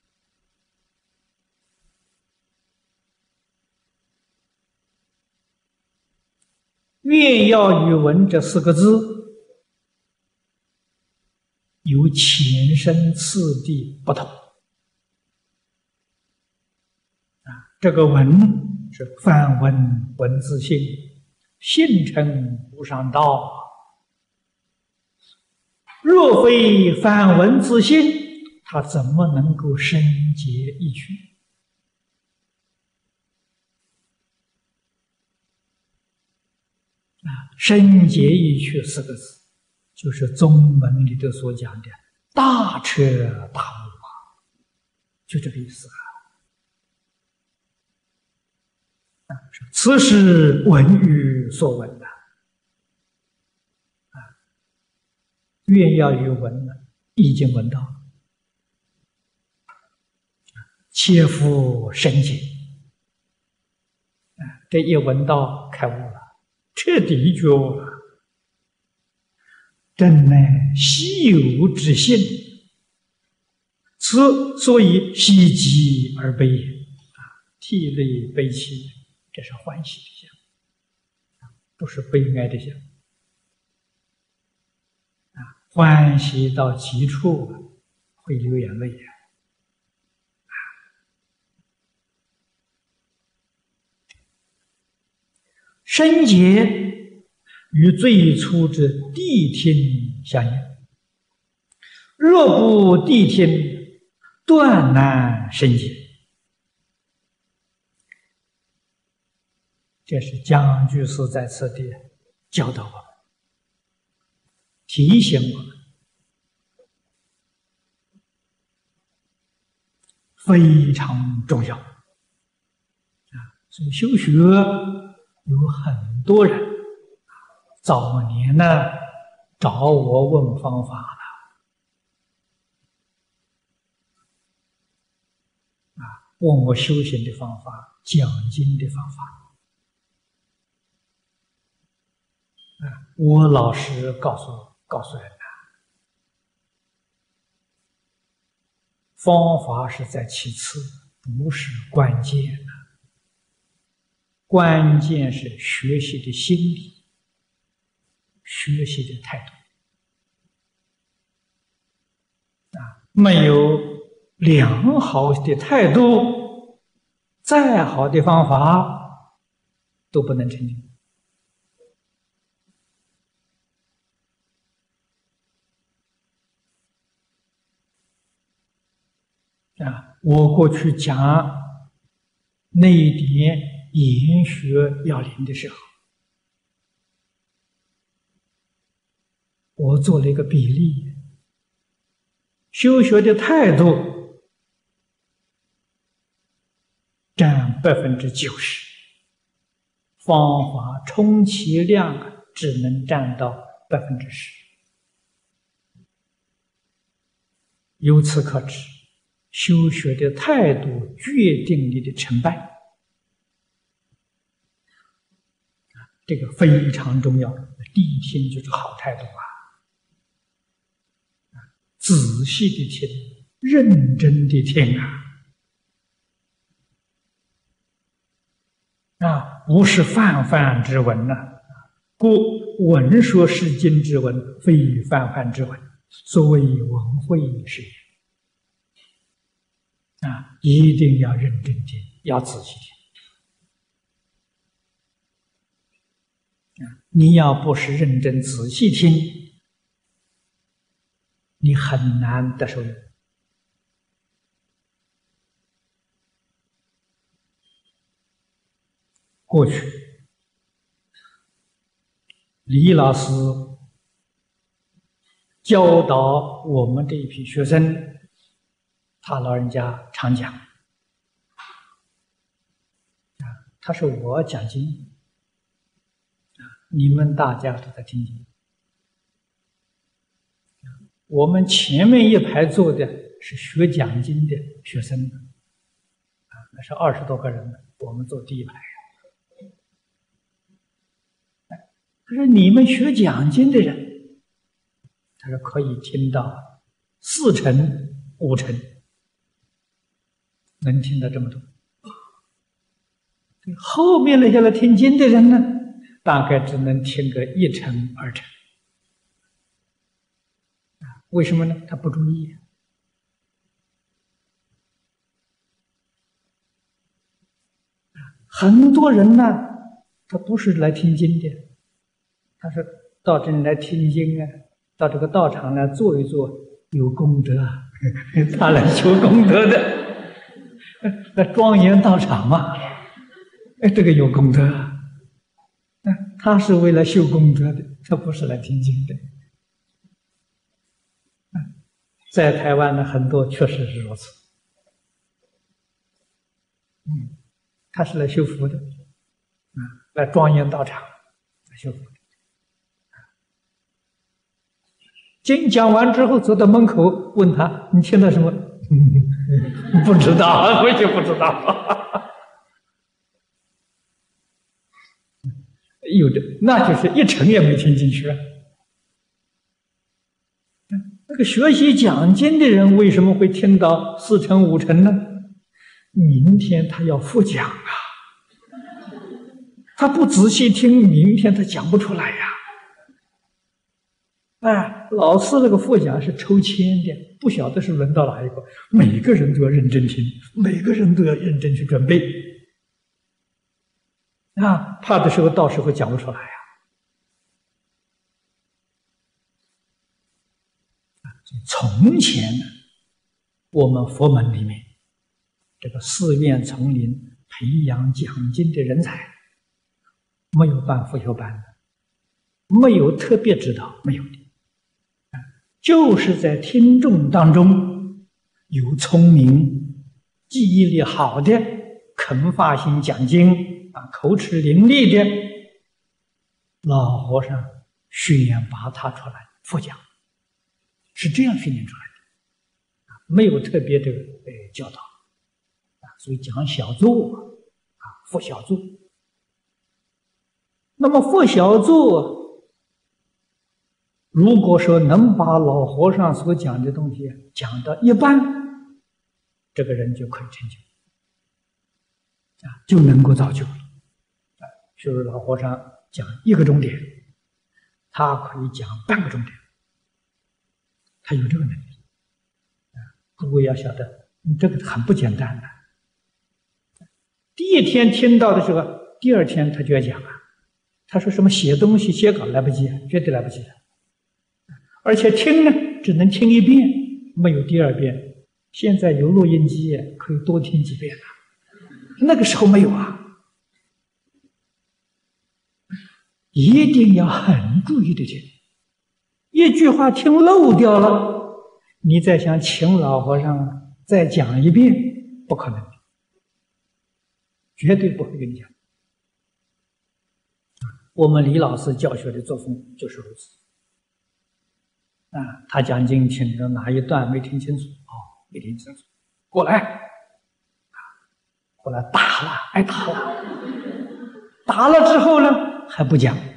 愿要语文这4个字有前生次第不同。这个文是梵文文字性，信称无上道。若非梵文自性，他怎么能够深解义趣？深解义趣4个字，就是宗门里头所讲的大彻大悟就这个意思。此是闻语所闻的愿要语闻呢，已经闻到了，切肤深解这一闻到开悟了，彻底觉悟了，真乃稀有之幸，此所以喜极而悲也涕泪悲泣，这是欢喜的相，不是悲哀的相欢喜到极处会流眼泪深解与最初之谛听相应，若不谛听，断难深解。这是蒋居士在此地教导我们，提醒我们，非常重要所以修学有很多人早年呢找我问方法了问我修行的方法，讲经的方法我老实告诉人方法是在其次，不是关键关键是学习的心理，学习的态度没有良好的态度，再好的方法都不能成就我过去讲那一点研学要领的时候，我做了一个比例，修学的态度 90%，方法充其量只能占到10%。由此可知，修学的态度决定你的成败。这个非常重要。第一听就是好态度啊，仔细的听，认真的听不是泛泛之闻故闻说是经之闻，非泛泛之闻，所谓闻会是一定要认真听，要仔细听。你要不是认真仔细听，你很难得受用。过去李老师教导我们这一批学生，他老人家常讲他说我讲经，你们大家都在听经。我们前面一排坐的是学讲经的学生那是20多个人，我们坐第一排。可是你们学讲经的人，他说可以听到4成、5成，能听到这么多。后面那些来听经的人呢，大概只能听个1成、2成。为什么呢？他不注意。很多人呢，他不是来听经的，他是到这里来听经到这个道场来坐一坐，有功德他来修功德的，来庄严道场嘛，这个有功德他是为了修功德的，他不是来听经的。在台湾的很多确实是如此，他是来修福的，来庄严道场来修福的。经讲完之后，走到门口问他：“你听到什么？”不知道，我就不知道。有的，那就是1成也没听进去。那个学习讲经的人为什么会听到4成、5成呢？明天他要复讲他不仔细听，明天他讲不出来老师那个复讲是抽签的，不晓得是轮到哪一个，每个人都要认真听，每个人都要认真去准备怕的时候到时候讲不出来从前我们佛门里面这个寺院丛林培养讲经的人才，没有办复修班的，没有特别指导，没有的，就是在听众当中有聪明记忆力好的肯发心讲经口齿伶俐的老和尚选拔他出来复讲，是这样训练出来的没有特别的教导所以讲小座复小座。那么复小座，如果说能把老和尚所讲的东西讲到一半，这个人就可以成就就能够造就了就是老和尚讲1个钟点，他可以讲半个钟点，他有这个能力各位要晓得，这个很不简单的。第一天听到的时候，第2天他就要讲他说什么写东西写稿来不及绝对来不及的。而且听呢只能听1遍，没有第2遍。现在有录音机可以多听几遍那个时候没有一定要很注意的听，一句话听漏掉了，你再想请老和尚再讲1遍，不可能的绝对不会跟你讲。我们李老师教学的作风就是如此。他讲经听的哪一段没听清楚？没听清楚，过来，后来打了，挨打了，打了之后呢还不讲。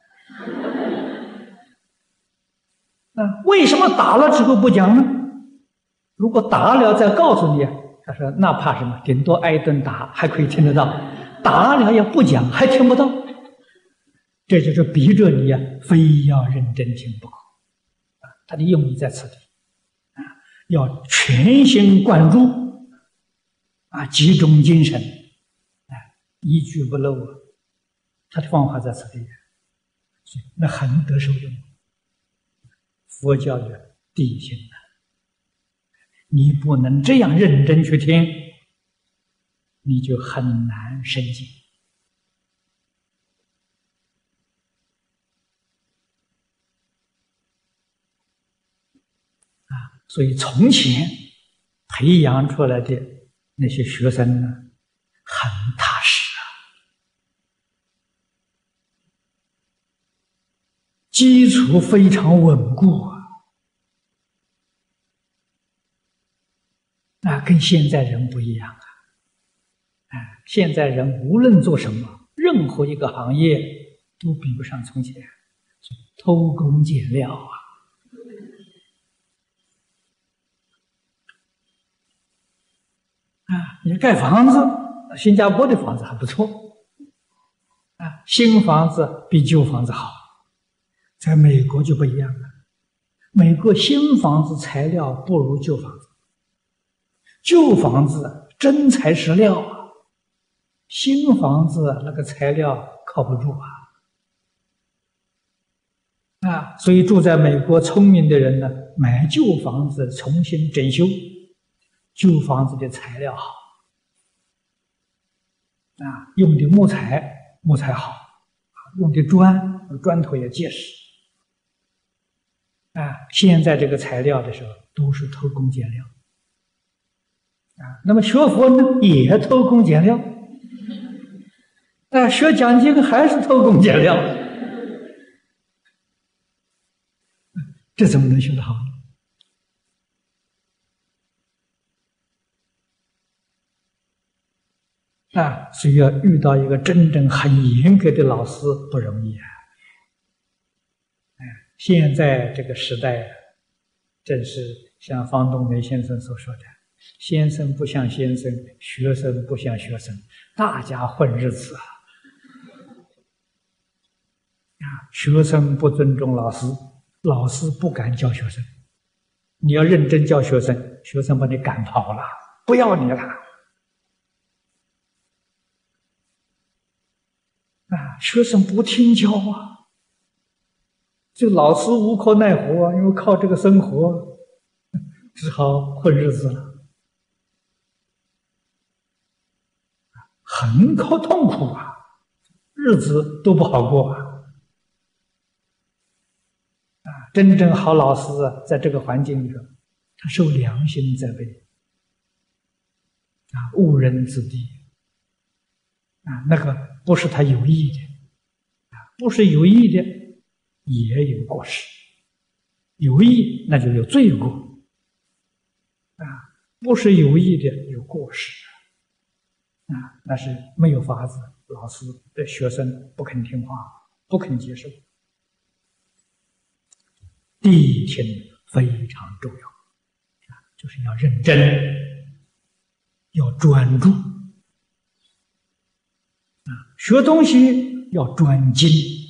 为什么打了之后不讲呢？如果打了再告诉你，他说那怕什么？顶多挨一顿打还可以听得到，打了也不讲还听不到，这就是逼着你非要认真听不可。他的用意在此地，要全心贯注，集中精神，一句不漏他的方法在此地，所以那很得受用。佛教的地心你不能这样认真去听，你就很难深进。所以从前培养出来的那些学生呢，很踏实基础非常稳固跟现在人不一样现在人无论做什么，任何一个行业都比不上从前，偷工减料你盖房子，新加坡的房子还不错新房子比旧房子好。在美国就不一样了，美国新房子材料不如旧房子，旧房子真材实料新房子那个材料靠不住所以住在美国聪明的人呢，买旧房子重新整修，旧房子的材料好用的木材好，用的砖头也结实现在这个材料的时候都是偷工减料那么学佛呢也偷工减料学讲经还是偷工减料这怎么能学得好所以要遇到一个真正很严格的老师不容易现在这个时代正是像方东梅先生所说的，先生不像先生，学生不像学生，大家混日子学生不尊重老师，老师不敢教学生。你要认真教学生，学生把你赶跑了，不要你了学生不听教这老师无可奈何因为靠这个生活只好混日子了，很靠痛苦日子都不好过真正好老师在这个环境里头，他受良心责备误人子弟那个不是他有意的不是有意的也有过失，有意那就有罪过不是有意的有过失那是没有法子，老师的学生不肯听话，不肯接受。谛听非常重要就是要认真，要专注学东西要专精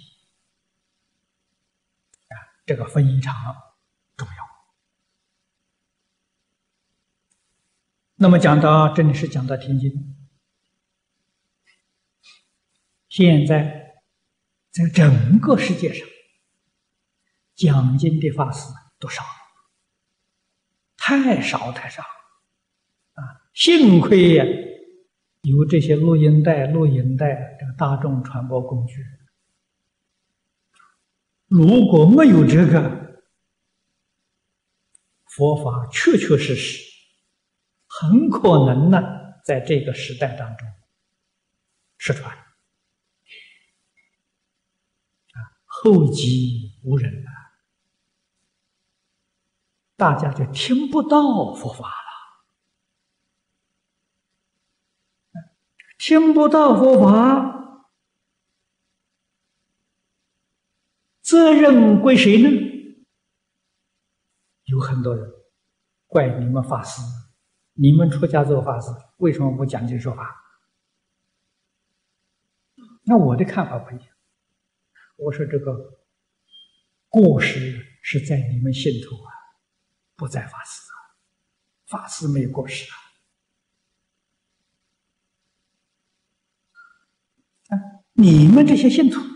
这个非常重要。那么讲到这里是讲到听经，现在在整个世界上讲经的法师都少了，太少幸亏有这些录音带、录影带这个大众传播工具，如果没有这个，佛法确实很可能在这个时代当中失传，后继无人了，大家就听不到佛法了，听不到佛法，责任归谁呢？有很多人怪你们法师，你们出家做法师，为什么不讲经说法？那我的看法不一样，我说这个过失是在你们信徒啊，不在法师啊，法师没有过失啊。你们这些信徒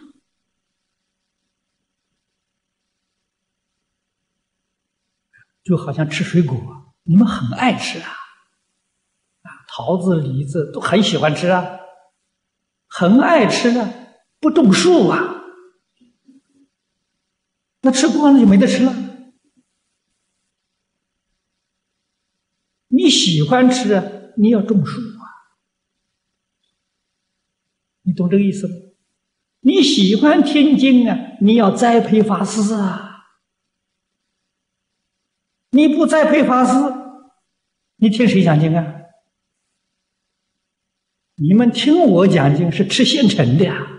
就好像吃水果，你们很爱吃啊，桃子、梨子都很喜欢吃啊，很爱吃啊，不种树啊，那吃光了就没得吃了。你喜欢吃啊，你要种树啊，你懂这个意思吗？你喜欢听经啊，你要栽培法师啊。你不栽培法师，你听谁讲经啊？你们听我讲经是吃现成的呀。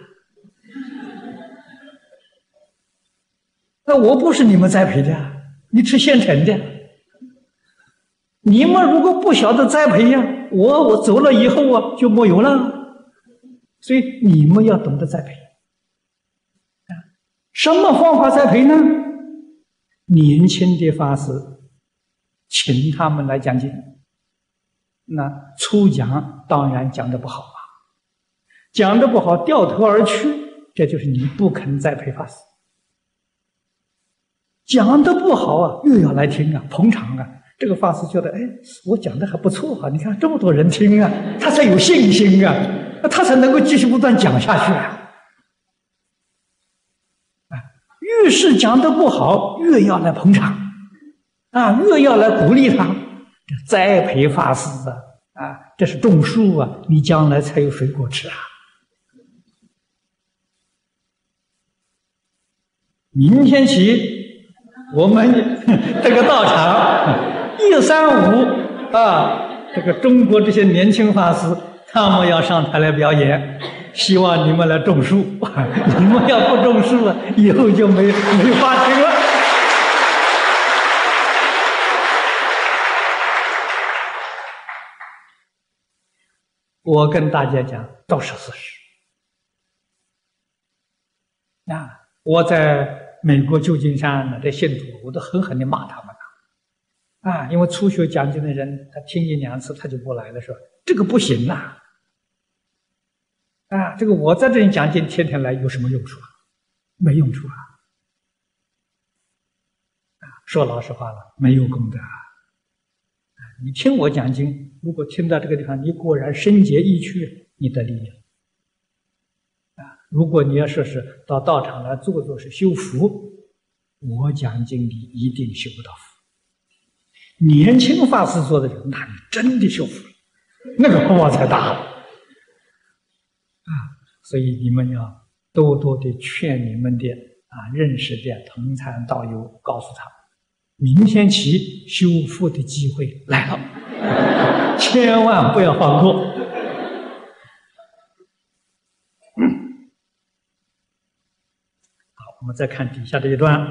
那我不是你们栽培的呀，你吃现成的。你们如果不晓得栽培呀，我走了以后啊就没有了。所以你们要懂得栽培。什么方法栽培呢？年轻的法师请他们来讲经，那初讲当然讲得不好啊，讲得不好掉头而去，这就是你不肯栽培法师。讲得不好啊，又要来听啊，捧场啊，这个法师觉得，哎，我讲的还不错啊，你看这么多人听啊，他才有信心啊，他才能够继续不断讲下去啊。越是讲得不好，越要来捧场啊，越要来鼓励他，栽培法师啊，这是种树啊，你将来才有水果吃啊。明天起，我们这个道场135啊，这个中国这些年轻法师，他们要上台来表演，希望你们来种树。你们要不种树啊，以后就没法听了。我跟大家讲，都是事实。我在美国旧金山这信徒，我都狠狠地骂他们因为初学讲经的人，他听1、2次他就不来了，说这个不行这个我在这里讲经，天天来有什么用处啊？没用处啊！说老实话了，没有功德你听我讲经，如果听到这个地方，你果然深结义趣，你得力量如果你要说是到道场来坐是修福，我讲经你一定修不到福。年轻法师做的人，那你真的修福了，那个福报才大了所以你们要多多的劝你们的认识的同参道友，告诉他们，明天起修福的机会来了，千万不要放过。好，我们再看底下这一段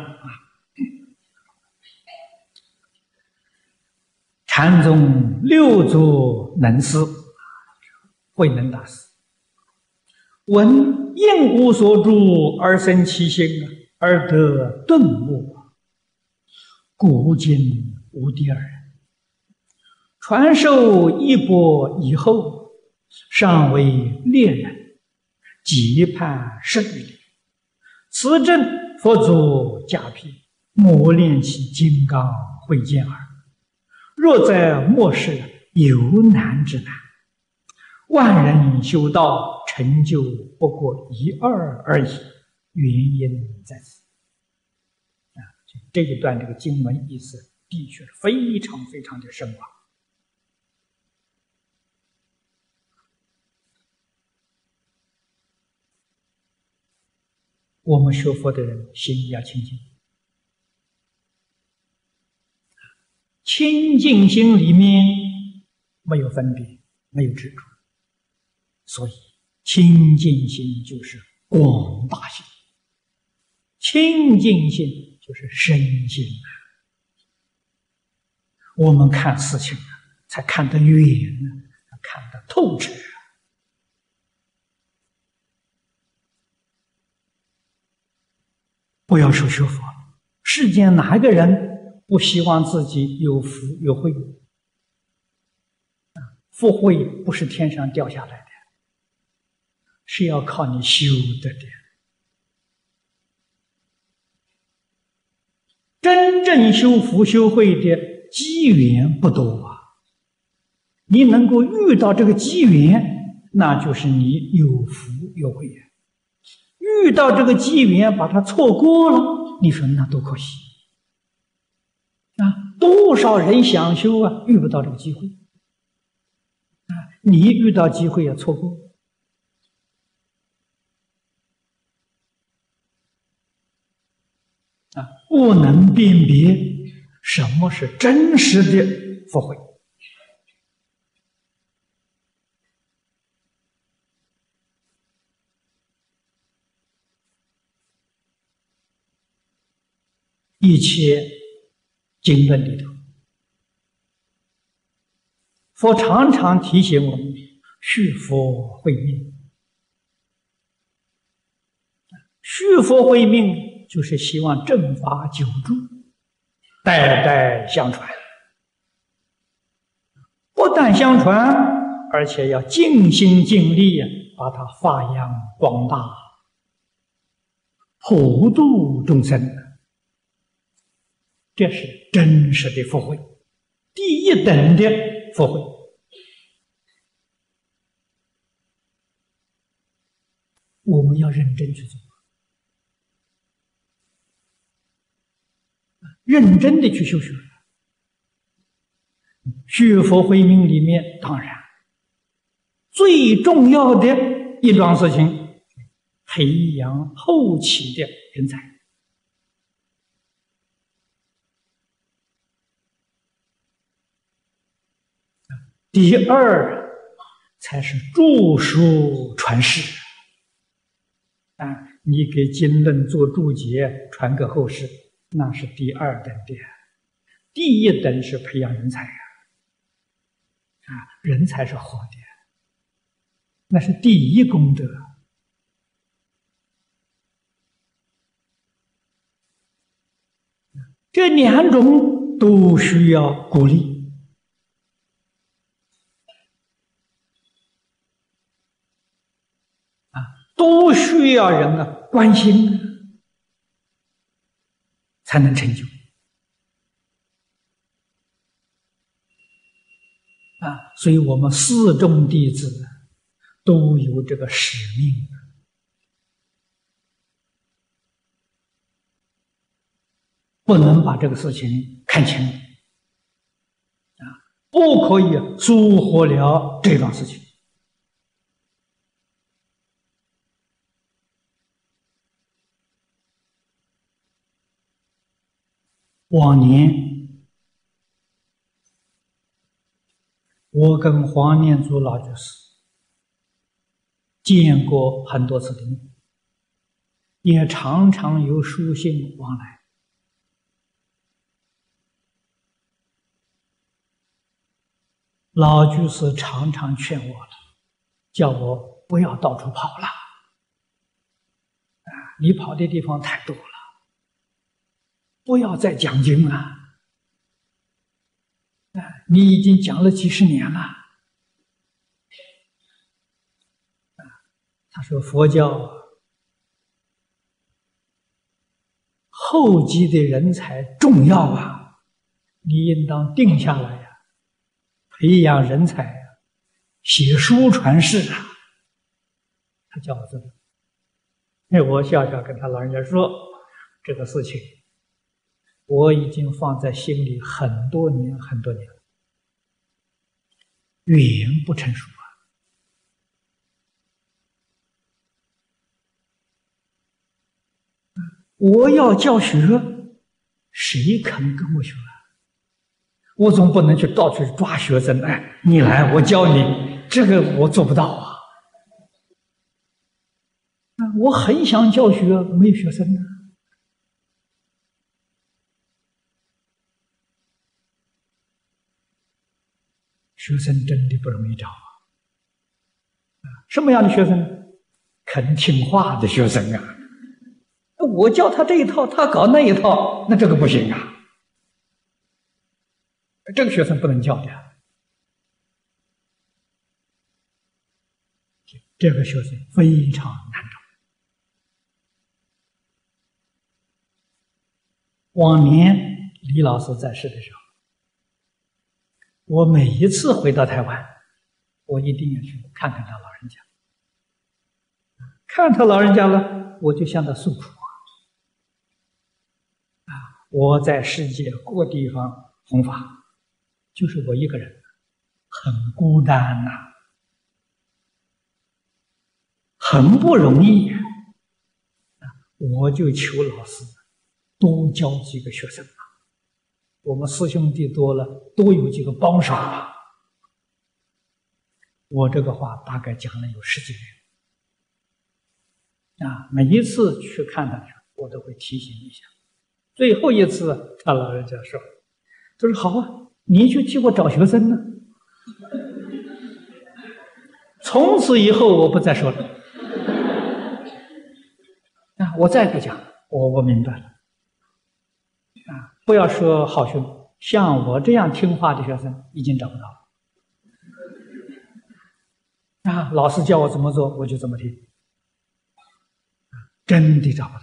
禅宗六祖能师慧能大师，闻因无所住而生其心，而得顿悟，古今无第二人。传授衣钵以后，尚为猎人，即判圣理。此正佛祖加庇，磨练其金刚慧见耳。若在末世，有难之难。万人修道，成就不过1、2而已，原因在此。这一段这个经文意思的确非常非常的深广。 我们学佛的人心要清净，清净心里面没有分别，没有执着，所以清净心就是广大心，清净心就是身心。我们看事情才看得远，看得透彻。不要说学佛，世间哪一个人不希望自己有福有慧？福慧不是天上掉下来的，是要靠你修得的。真正修福修慧的机缘不多啊，你能够遇到这个机缘，那就是你有福有慧啊。遇到这个机缘把它错过了，你说那多可惜啊！多少人想修啊，遇不到这个机会啊！你遇到机会也错过啊！不能辨别什么是真实的福慧。一切经论里头，佛常常提醒我们续佛慧命。续佛慧命就是希望正法久住，代代相传。不但相传，而且要尽心尽力把它发扬光大，普度众生。这是真实的福慧，第一等的福慧。我们要认真去做，认真的去修学。学佛慧命里面，当然最重要的一桩事情，培养后起的人才。第二才是著书传世啊！你给经论做注解，传给后世，那是第二等的。第一等是培养人才人才是好的，那是第一功德。这两种都需要鼓励。都需要人关心，才能成就所以我们四众弟子都有这个使命，不能把这个事情看轻不可以疏忽了这桩事情。往年我跟黄念祖老居士见过很多次的面，也常常有书信往来。老居士常常劝我了，叫我不要到处跑了你跑的地方太多了，不要再讲经了你已经讲了几十年了他说佛教后继的人才重要你应当定下来培养人才写书传世他叫我这个我笑笑跟他老人家说，这个事情我已经放在心里很多年很多年了，远不成熟我要教学，谁肯跟我学啊？我总不能去到处抓学生，哎，你来，我教你，这个我做不到啊。我很想教学，没有学生啊。学生真的不容易找啊。什么样的学生？肯听话的学生啊。我教他这一套，他搞那一套，那这个不行啊。这个学生不能教的。这个学生非常难找。往年李老师在世的时候，我每一次回到台湾，我一定要去看看他老人家。看他老人家了，我就向他诉苦啊！我在世界各地方弘法，就是我一个人，很孤单呐，很不容易。我就求老师多教几个学生啊，我们师兄弟多了，多有几个帮手啊。我这个话大概讲了有10几年啊，每一次去看他，我都会提醒一下。最后一次，他老人家说：“他说好啊，你去替我找学生呢。”从此以后，我不再说了。啊，我再不讲，我明白了。啊，不要说好学，像我这样听话的学生已经找不到了。啊，老师叫我怎么做，我就怎么听。真的找不到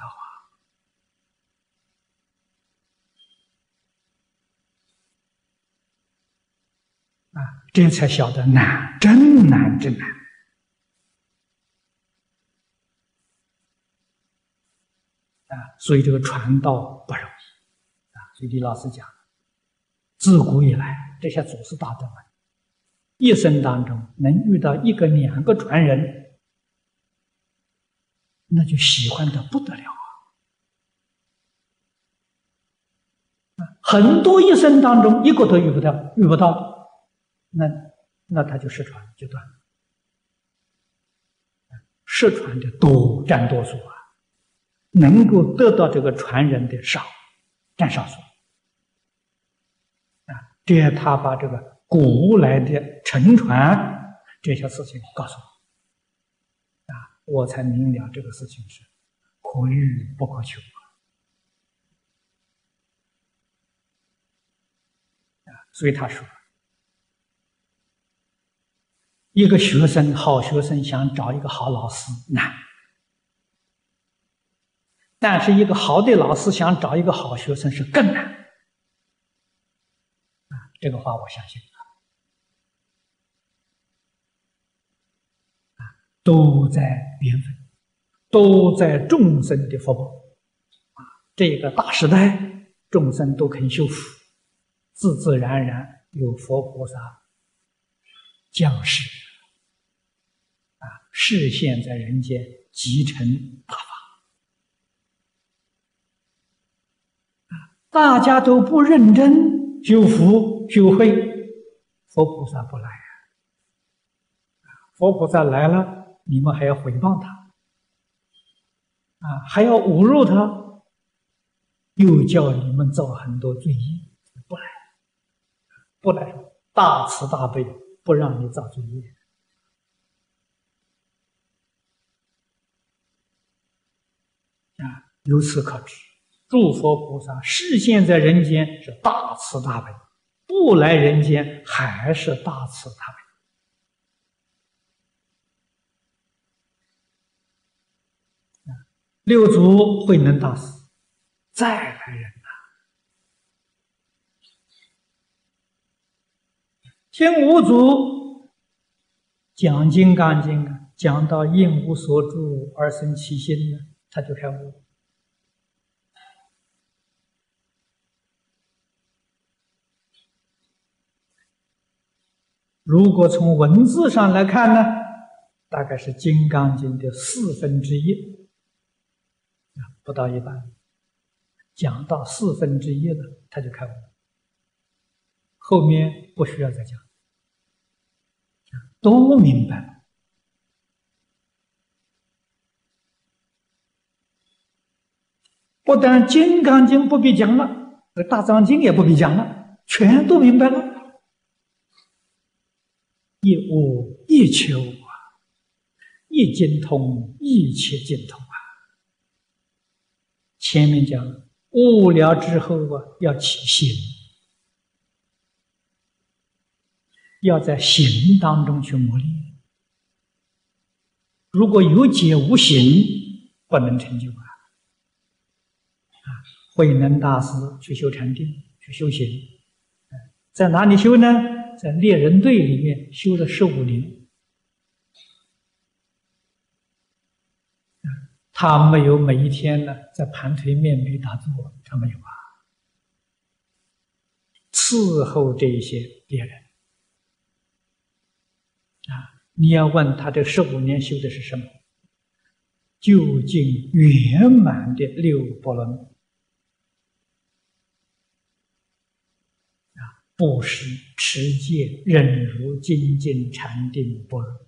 啊！这才晓得难，真难，真难啊！所以这个传道不容易啊！所以李老师讲，自古以来这些祖师大德们，一生当中能遇到1个、2个传人，那就喜欢得不得了啊！很多一生当中1个都遇不到，那他就失传就断了。失传的多占多数啊，能够得到这个传人的少，占少数啊。这样他把这个古来的承传这些事情告诉我。我才明了这个事情是可遇不可求啊！所以他说，一个学生，好学生想找一个好老师难，但是一个好的老师想找一个好学生是更难啊！这个话我相信都在缘分，都在众生的福报啊！这个大时代，众生都肯修福，自自然然有佛菩萨降世啊，示现在人间，集成大法啊！大家都不认真修福修慧，佛菩萨不来啊！佛菩萨来了，你们还要诽谤他啊，还要侮辱他，又叫你们造很多罪业，不来，大慈大悲，不让你造罪业啊。由此可知，诸佛菩萨示现在人间是大慈大悲，不来人间还是大慈大悲。六祖慧能大师再来人呐，听五祖讲《金刚经》啊，讲到应无所住而生其心呢，他就开悟。如果从文字上来看呢，大概是《金刚经》的1/4，不到一半讲到1/4了，他就开悟，后面不需要再讲，都明白了。不但《金刚经》不必讲了，《大藏经》也不必讲了，全都明白了。一悟一求啊，一精通一切精通啊。前面讲悟了之后啊，要起行，要在行当中去磨练。如果有解无行，不能成就啊。慧能大师去修禅定，去修行，在哪里修呢？在猎人队里面修了15年。他没有每一天呢在盘腿面壁打坐，他没有啊。伺候这一些猎人啊，你要问他这15年修的是什么？究竟圆满的6波罗蜜。布施、持戒、忍辱、精进、禅定、般若。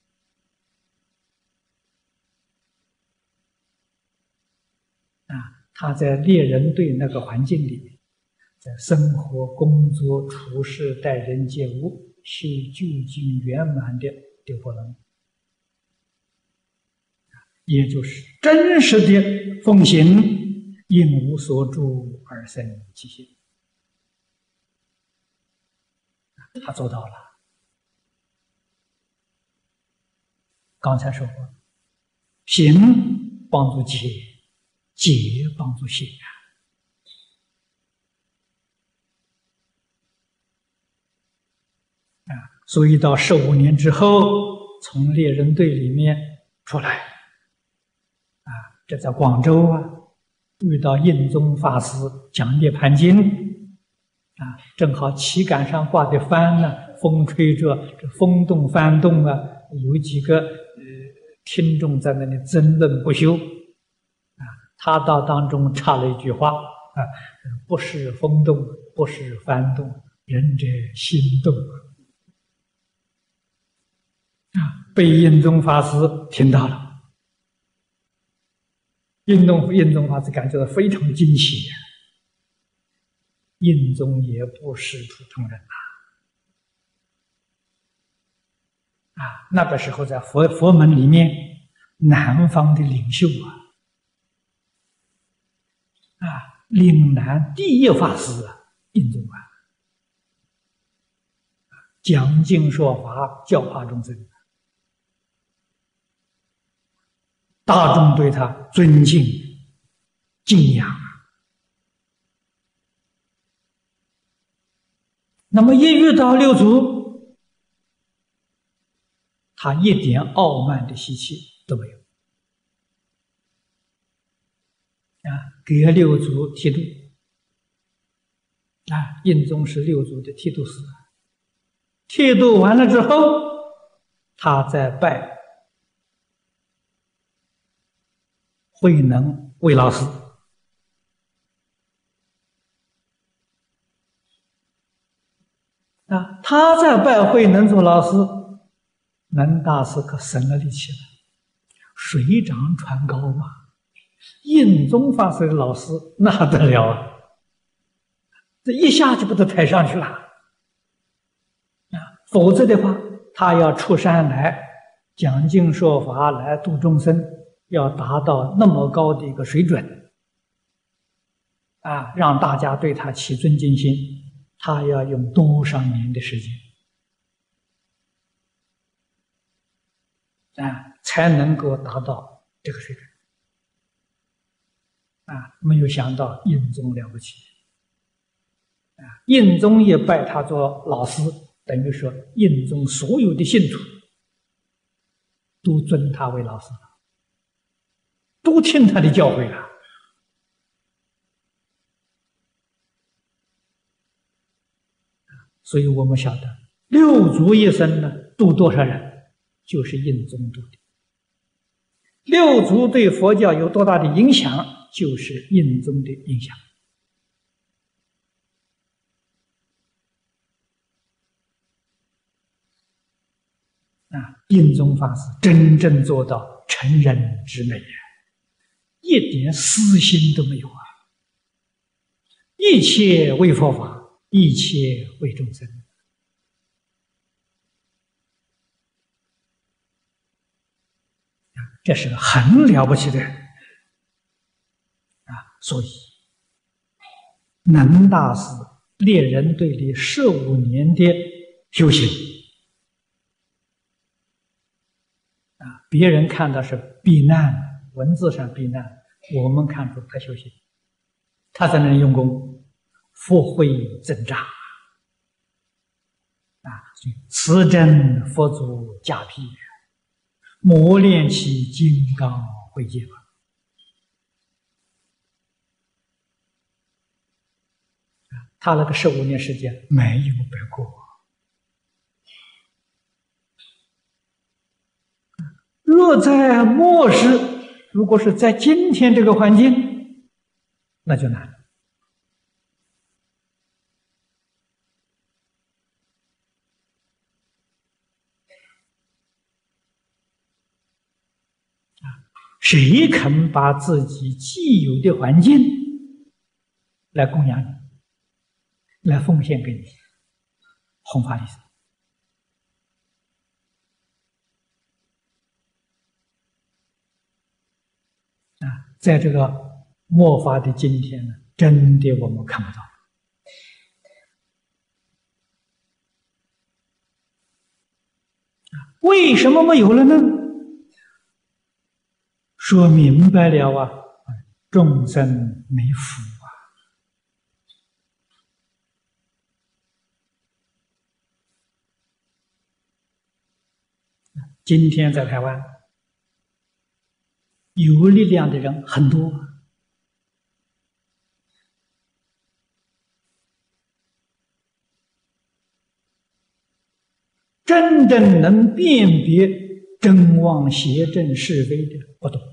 他在猎人队那个环境里面，在生活、工作、处事、待人接物，修究竟圆满的6波罗蜜，也就是真实的奉行，应无所住而生其心。他做到了。刚才说过，行帮助解，解帮助行啊。所以到15年之后，从猎人队里面出来，这在广州遇到印宗法师讲《涅盘经》。正好旗杆上挂的幡呢，风吹着，这风动幡动有几个听众在那里争论不休他到当中插了一句话不是风动，不是幡动，人者心动被印宗法师听到了，印宗法师感觉到非常惊喜印宗也不是普通人那个时候在佛门里面，南方的领袖岭南第一法师印宗讲经说法，教化众生，大众对他尊敬敬仰。那么一遇到六祖，他一点傲慢的习气都没有给六祖剃度印宗是六祖的剃度师剃度完了之后，他再拜慧能为老师他在拜慧能做老师，能大师可省了力气了，水涨船高嘛。印宗法师的老师那得了这一下就把他抬上去了否则的话，他要出山来讲经说法来度众生，要达到那么高的一个水准让大家对他起尊敬心，他要用多少年的时间才能够达到这个水准没有想到印宗了不起印宗也拜他做老师，等于说印宗所有的信徒都尊他为老师了，都听他的教诲了所以我们晓得六祖一生呢度多少人，就是印宗度的。六祖对佛教有多大的影响，就是印宗的影响印宗法师真正做到成人之美，一点私心都没有啊！一切为佛法，一切为众生。这是个很了不起的人所以能大师列人队里15年的修行别人看到是避难，文字上避难，我们看出他修行，他在那里用功，福慧增长此真佛祖加庇，磨练起金刚慧戒法。他那个15年时间没有白过。若在末世，如果是在今天这个环境，那就难了。谁肯把自己既有的环境来供养你，来奉献给你，弘法利生在这个末法的今天呢，真的我们看不到。为什么没有了呢？说明白了众生没福今天在台湾有力量的人很多真正能辨别真妄邪正是非的不多，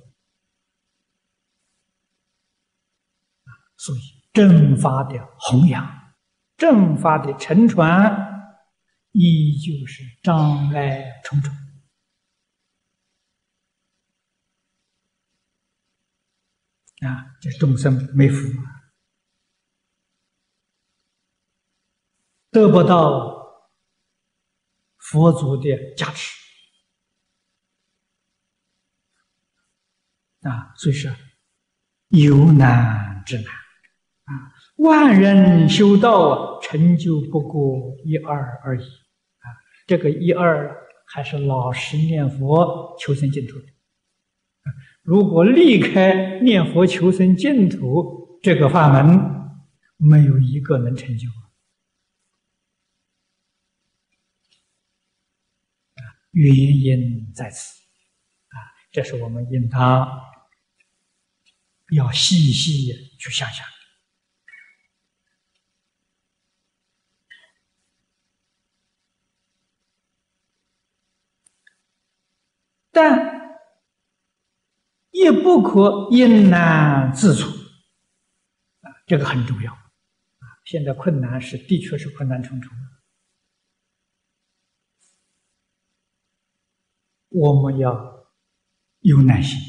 所以正法的弘扬，正法的承传依旧是障碍重重这众生没福得不到佛祖的加持所以说有难之难万人修道成就不过一二而已这个一二还是老实念佛求生净土的如果离开念佛求生净土这个法门，没有一个能成就原因在此这是我们应当要细细去想想但也不可因难自处这个很重要现在困难的确是困难重重我们要有耐心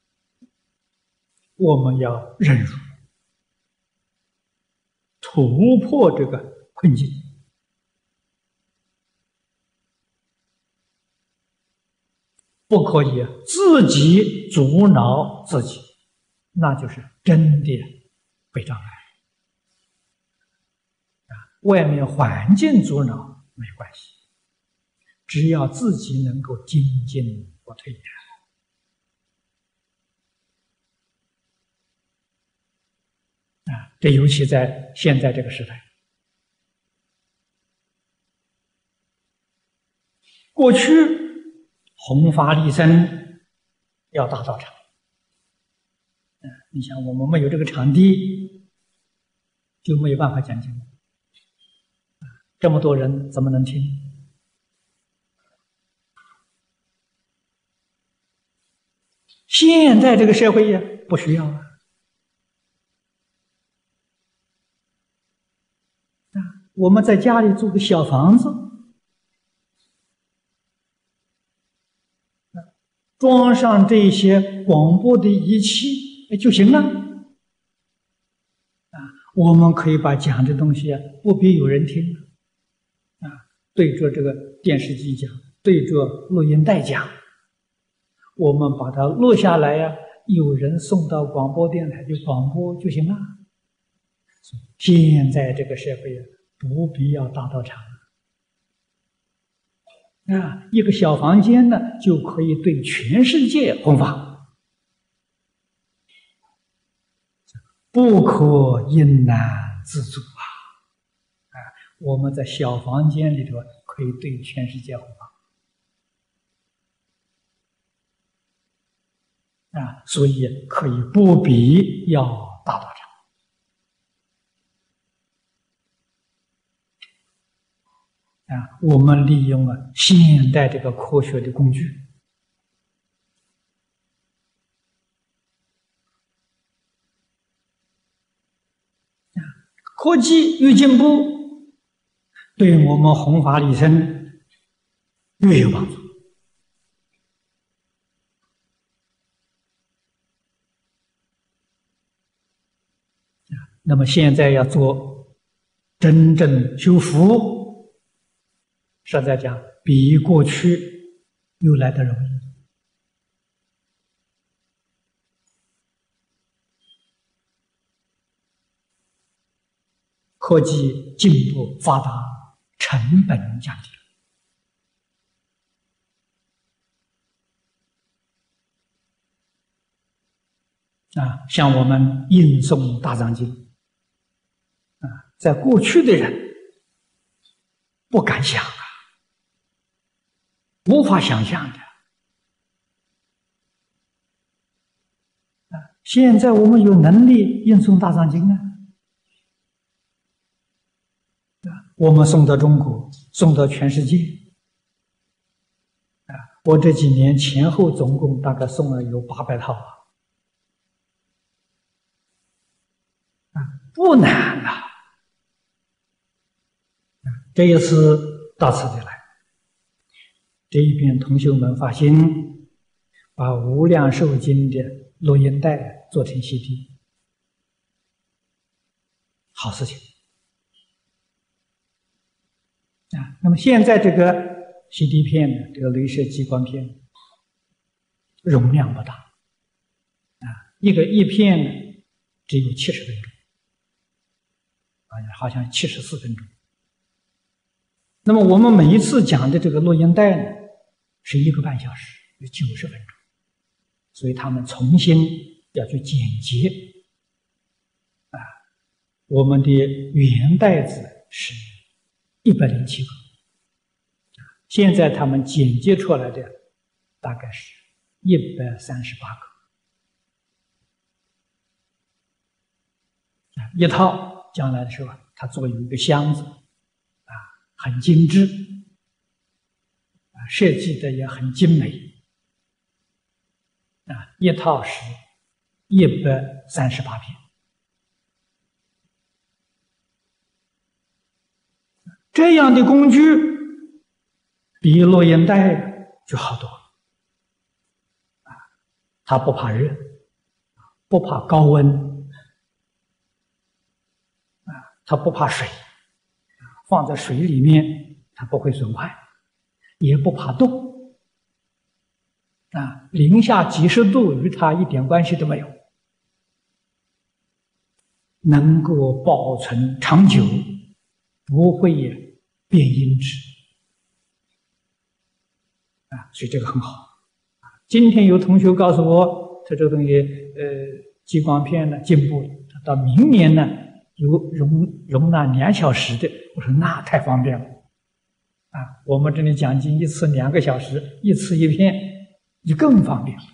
我们要忍辱突破这个困境不可以自己阻挠自己那就是真的被障碍外面环境阻挠没关系只要自己能够精进不退这尤其在现在这个时代过去弘法利生要大道场你想我们没有这个场地就没有办法讲经这么多人怎么能听现在这个社会呀不需要我们在家里租个小房子装上这些广播的仪器就行了。我们可以把讲的东西不必有人听对着这个电视机讲，对着录音带讲，我们把它录下来有人送到广播电台就广播就行了。现在这个社会不必要大道场一个小房间呢，就可以对全世界弘法，不可因难自阻我们在小房间里头可以对全世界弘法所以可以不必要大道场我们利用现代这个科学的工具科技越进步，对我们弘法利生越有帮助那么现在要做真正修福，实在讲比过去又来得容易科技进步发达，成本降低像我们印诵大藏经在过去的人不敢想无法想象的现在我们有能力印诵大藏经我们送到中国，送到全世界我这几年前后总共大概送了有800套不难这一次大慈的来，这一边同学们发心把《无量寿经》的录音带做成 CD， 好事情那么现在这个 CD 片呢，这个雷射激光片容量不大一片呢只有70分钟好像74分钟。那么我们每一次讲的这个录音带呢是1个半小时，有90分钟，所以他们重新要去剪辑我们的原带子是107个，现在他们剪接出来的大概是138个一套，将来的时候它作为一个箱子很精致设计的也很精美一套是138片这样的工具比录音带就好多它不怕热，不怕高温它不怕水，放在水里面它不会损坏，也不怕冻零下几十度与它一点关系都没有，能够保存长久，不会变音质所以这个很好今天有同学告诉我他这个东西激光片呢进步了，到明年呢有容纳2小时的，我说那太方便了我们这里讲经一次2个小时，一次1片，就更方便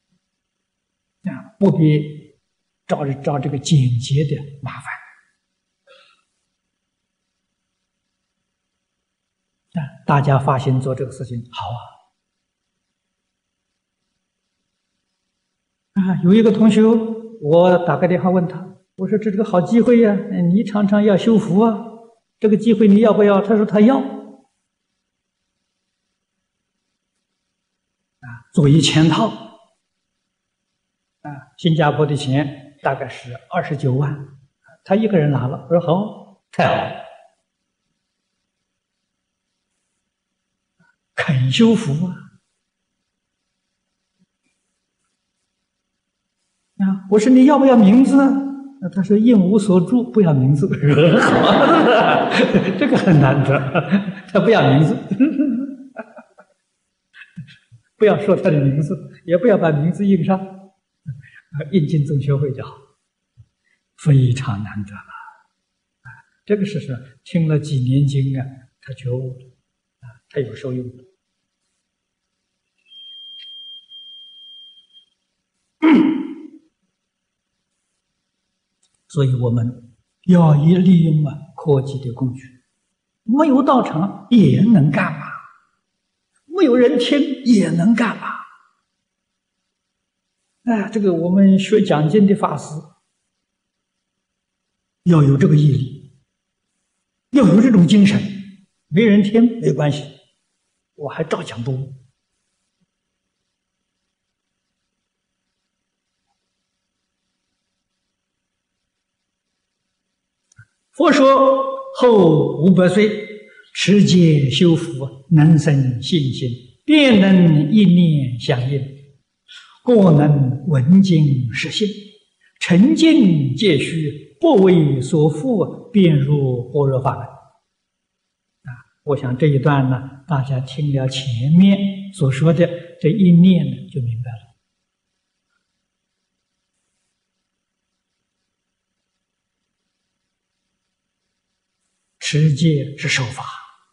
不必找这个剪接的麻烦大家发心做这个事情好有一个同学，我打个电话问他，我说这是个好机会呀你常常要修福这个机会你要不要？他说他要做1000套新加坡的钱大概是29万，他一个人拿了，我说好，太好了，肯修福我说你要不要名字？他说应无所住，不要名字。好，这个很难得，他不要名字，不要说他的名字，也不要把名字印上，印进宗学会就好，非常难得了。这个是说听了几年经他觉悟了他有受用的。所以我们要利用科技的工具，没有道场也能干嘛，没有人听也能干嘛。这个我们学讲经的法师要有这个毅力，要有这种精神，没人听没关系，我还照讲不误。佛说后500岁，持戒修福，能生信心，便能一念相应，过能闻经实信，诚尽戒须，不为所缚，便入般若法门。我想这一段呢，大家听了前面所说的这一念呢，就明白了。持戒是守法，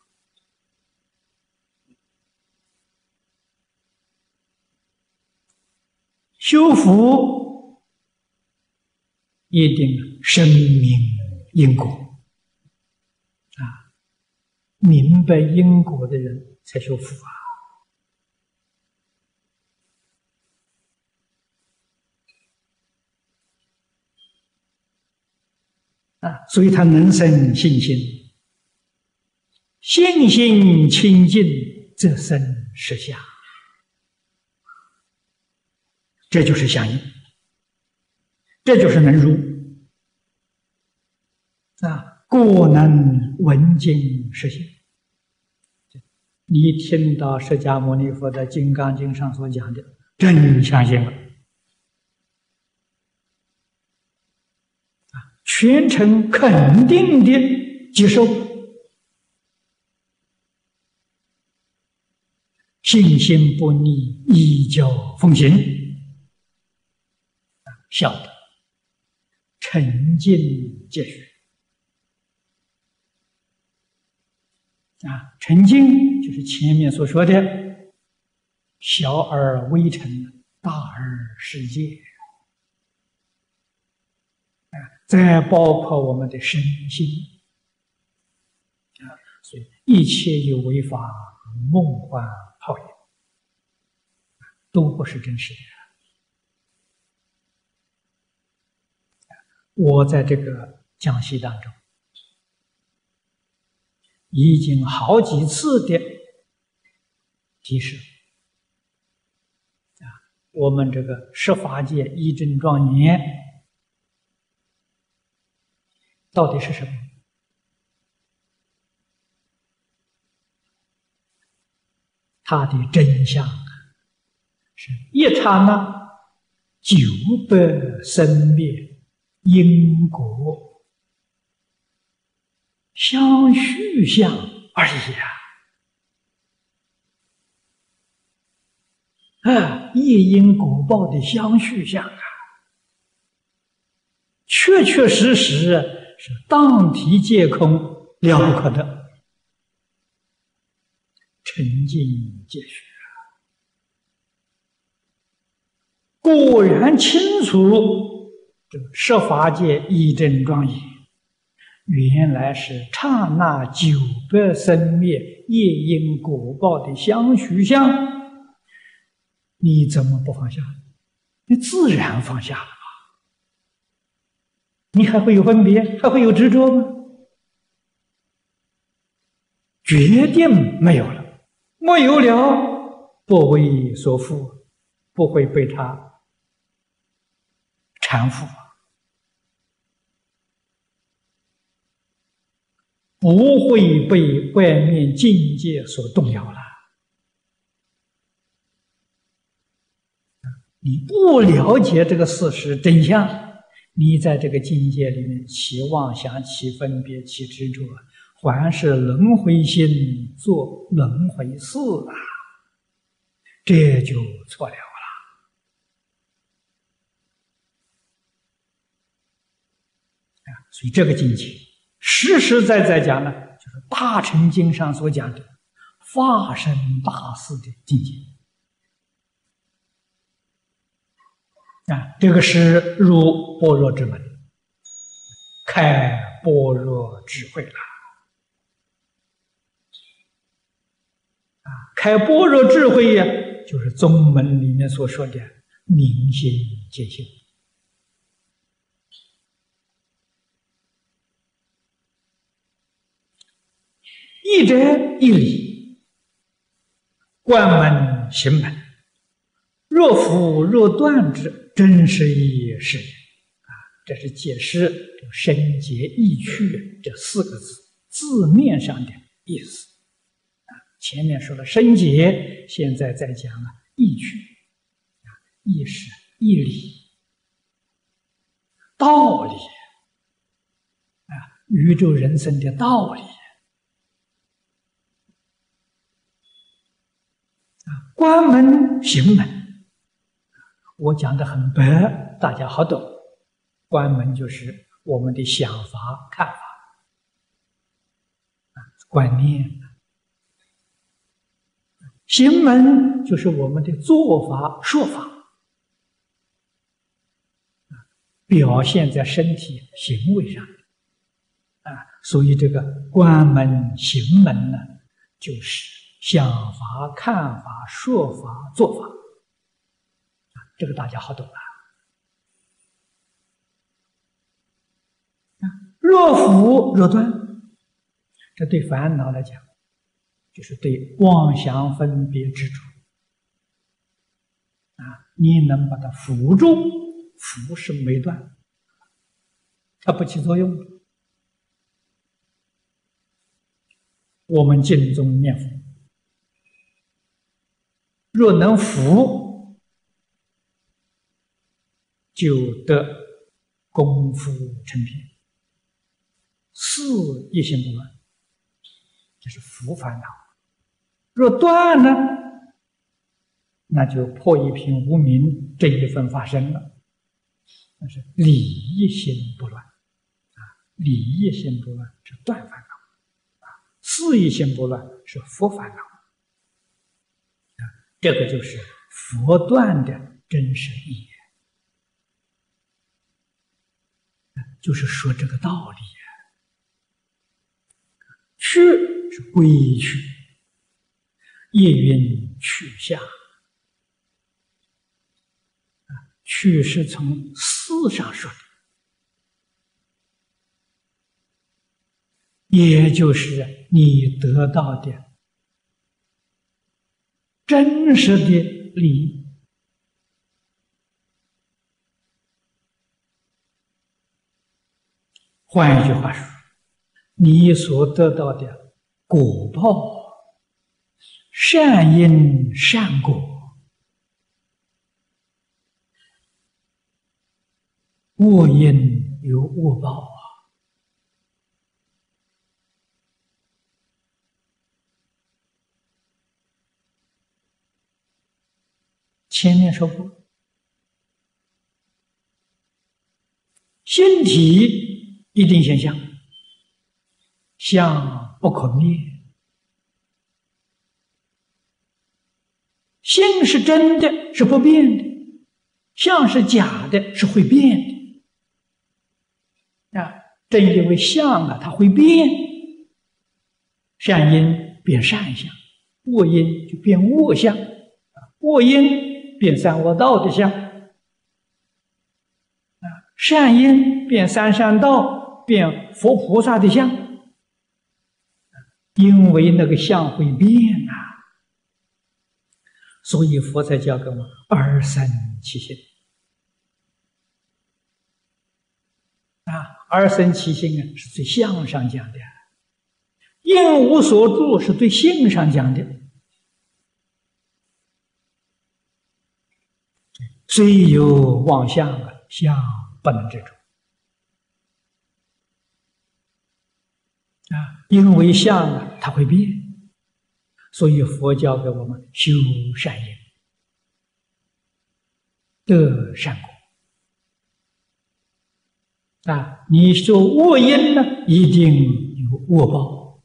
修福一定深明因果明白因果的人才修福所以他能生信心，信心清净则生实相，这就是相应，这就是能入过能闻经实信。你听到释迦牟尼佛在《金刚经》上所讲的，真相信了，全程肯定的接受，信心不逆，依教奉行，晓得诚尽戒许诚尽就是前面所说的小而微尘，大而世界再包括我们的身心所以一切有为法，梦幻泡影，都不是真实的。我在这个讲习当中已经好几次的提示我们这个十法界一真庄严到底是什么？它的真相是一刹那900生灭因果相续相而已业因果报的相续相确确实实是当体皆空，了不可得，沉静戒学果然清楚，这个十法界一真庄严原来是刹那900生灭业因果报的相续相，你怎么不放下？你自然放下了吧？你还会有分别，还会有执着吗？决定没有了，没有了，不为所缚， 不会被它缠缚，不会被外面境界所动摇了。你不了解这个事实真相，你在这个境界里面起妄想、起分别、起执着，还是轮回心做轮回事啊，这就错了了。所以这个境界实实在在讲呢，就是大乘经上所讲的发生大事的境界啊，这个是入般若之门，开般若智慧了啊！开般若智慧呀，就是宗门里面所说的明心见性。一者一理，观门行门，若复若断之，真实义是啊！这是解释这深解意趣这四个字面上的意思啊。前面说了深解，现在再讲了意趣啊，意识、义理、道理啊，宇宙人生的道理。观门行门，我讲的很白，大家好懂。观门就是我们的想法、看法、观念；行门就是我们的做法、说法，表现在身体行为上啊。所以这个观门行门呢，就是想法、看法、说法、做法，这个大家好懂了。若复若断，这对烦恼来讲，就是对妄想分别执着啊，你能把它扶住，扶是没断，它不起作用。我们敬宗念佛，若能伏，就得功夫成片，事一心不乱，这是伏烦恼。若断呢，那就破一品无明这一分发生了，那是理一心不乱啊，理一心不乱是断烦恼啊，事一心不乱是伏烦恼。这个就是佛断的真实意义，就是说这个道理。去是归去，业云去下，去是从思上说的，也就是你得到的真实的利益。换一句话说，你所得到的果报，善因善果，恶因有恶报啊。前面说过，心体一定现象，相不可灭。心是真的，是不变的；相是假的，是会变的。啊，正因为相啊，它会变，善因变善相，恶因就变恶相，恶因变三恶道的相，善因变三善道，变佛菩萨的相。因为那个相会变啊， 所以佛才教给我们二生起心二生起心是最相上讲的，应无所住是对性上讲的。虽有妄相相不能执着因为相它会变，所以佛教给我们修善因，得善果你说恶因呢，一定有恶报，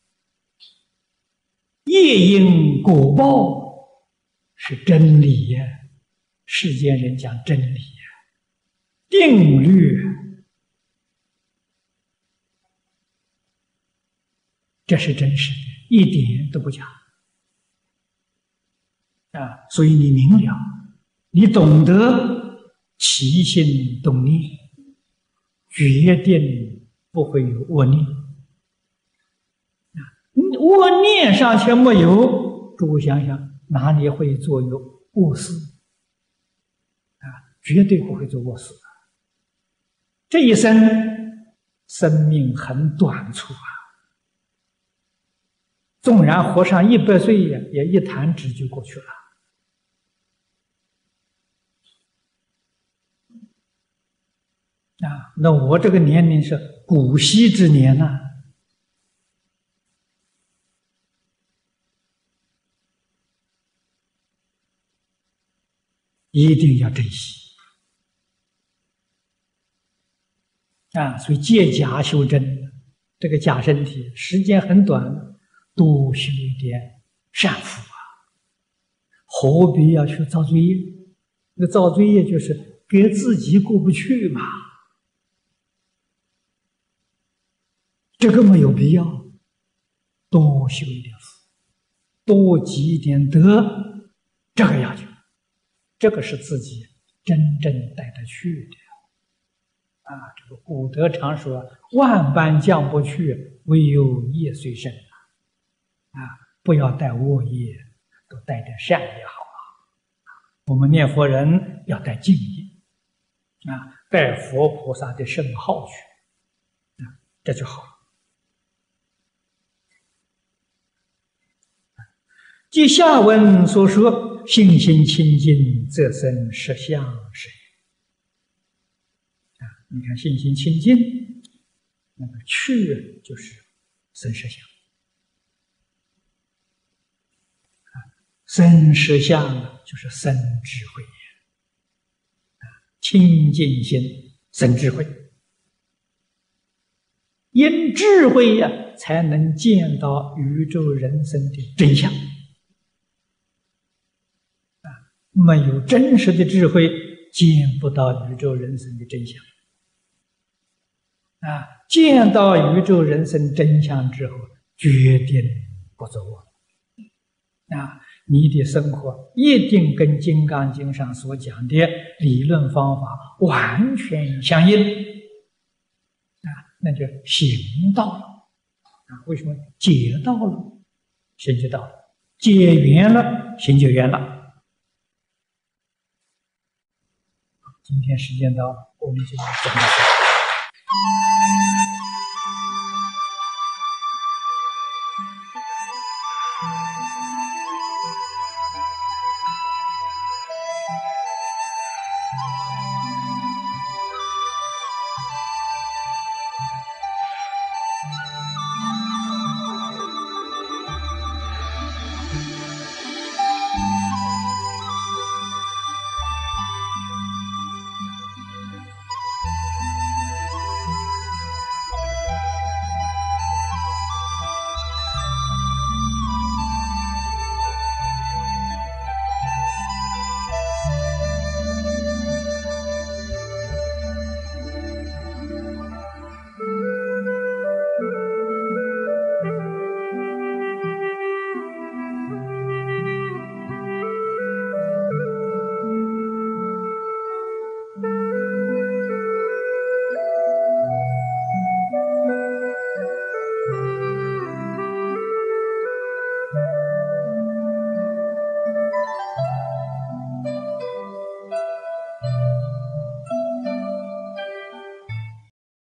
业因果报是真理呀。世间人讲真理定律这是真实的，一点都不假所以你明了，你懂得起心动念，决定不会有恶念恶念尚且没有，诸位想想哪里会做有恶事绝对不会做恶事这一生生命很短促纵然活上100岁也一弹指就过去了那我这个年龄是古稀之年一定要珍惜所以借假修真，这个假身体时间很短，多修一点善福何必要去造罪业？那造罪业就是给自己过不去嘛，这个没有必要。多修一点福，多积一点德，这个要求，这个是自己真正带得去的。这个古德常说万般降不去，唯有业随身不要带恶业，都带点善业好我们念佛人要带净业带佛菩萨的圣号去这就好了。即下文所说，信心清净，则生实相是你看信心清净，那个去就是生实相生实相就是生智慧清净心生智慧，因智慧才能见到宇宙人生的真相没有真实的智慧，见不到宇宙人生的真相见到宇宙人生真相之后，决定不做恶你的生活一定跟《金刚经》上所讲的理论方法完全相应那就行道了为什么解道了，行就道了，解缘了，行就缘了。今天时间到，我们就讲到这里。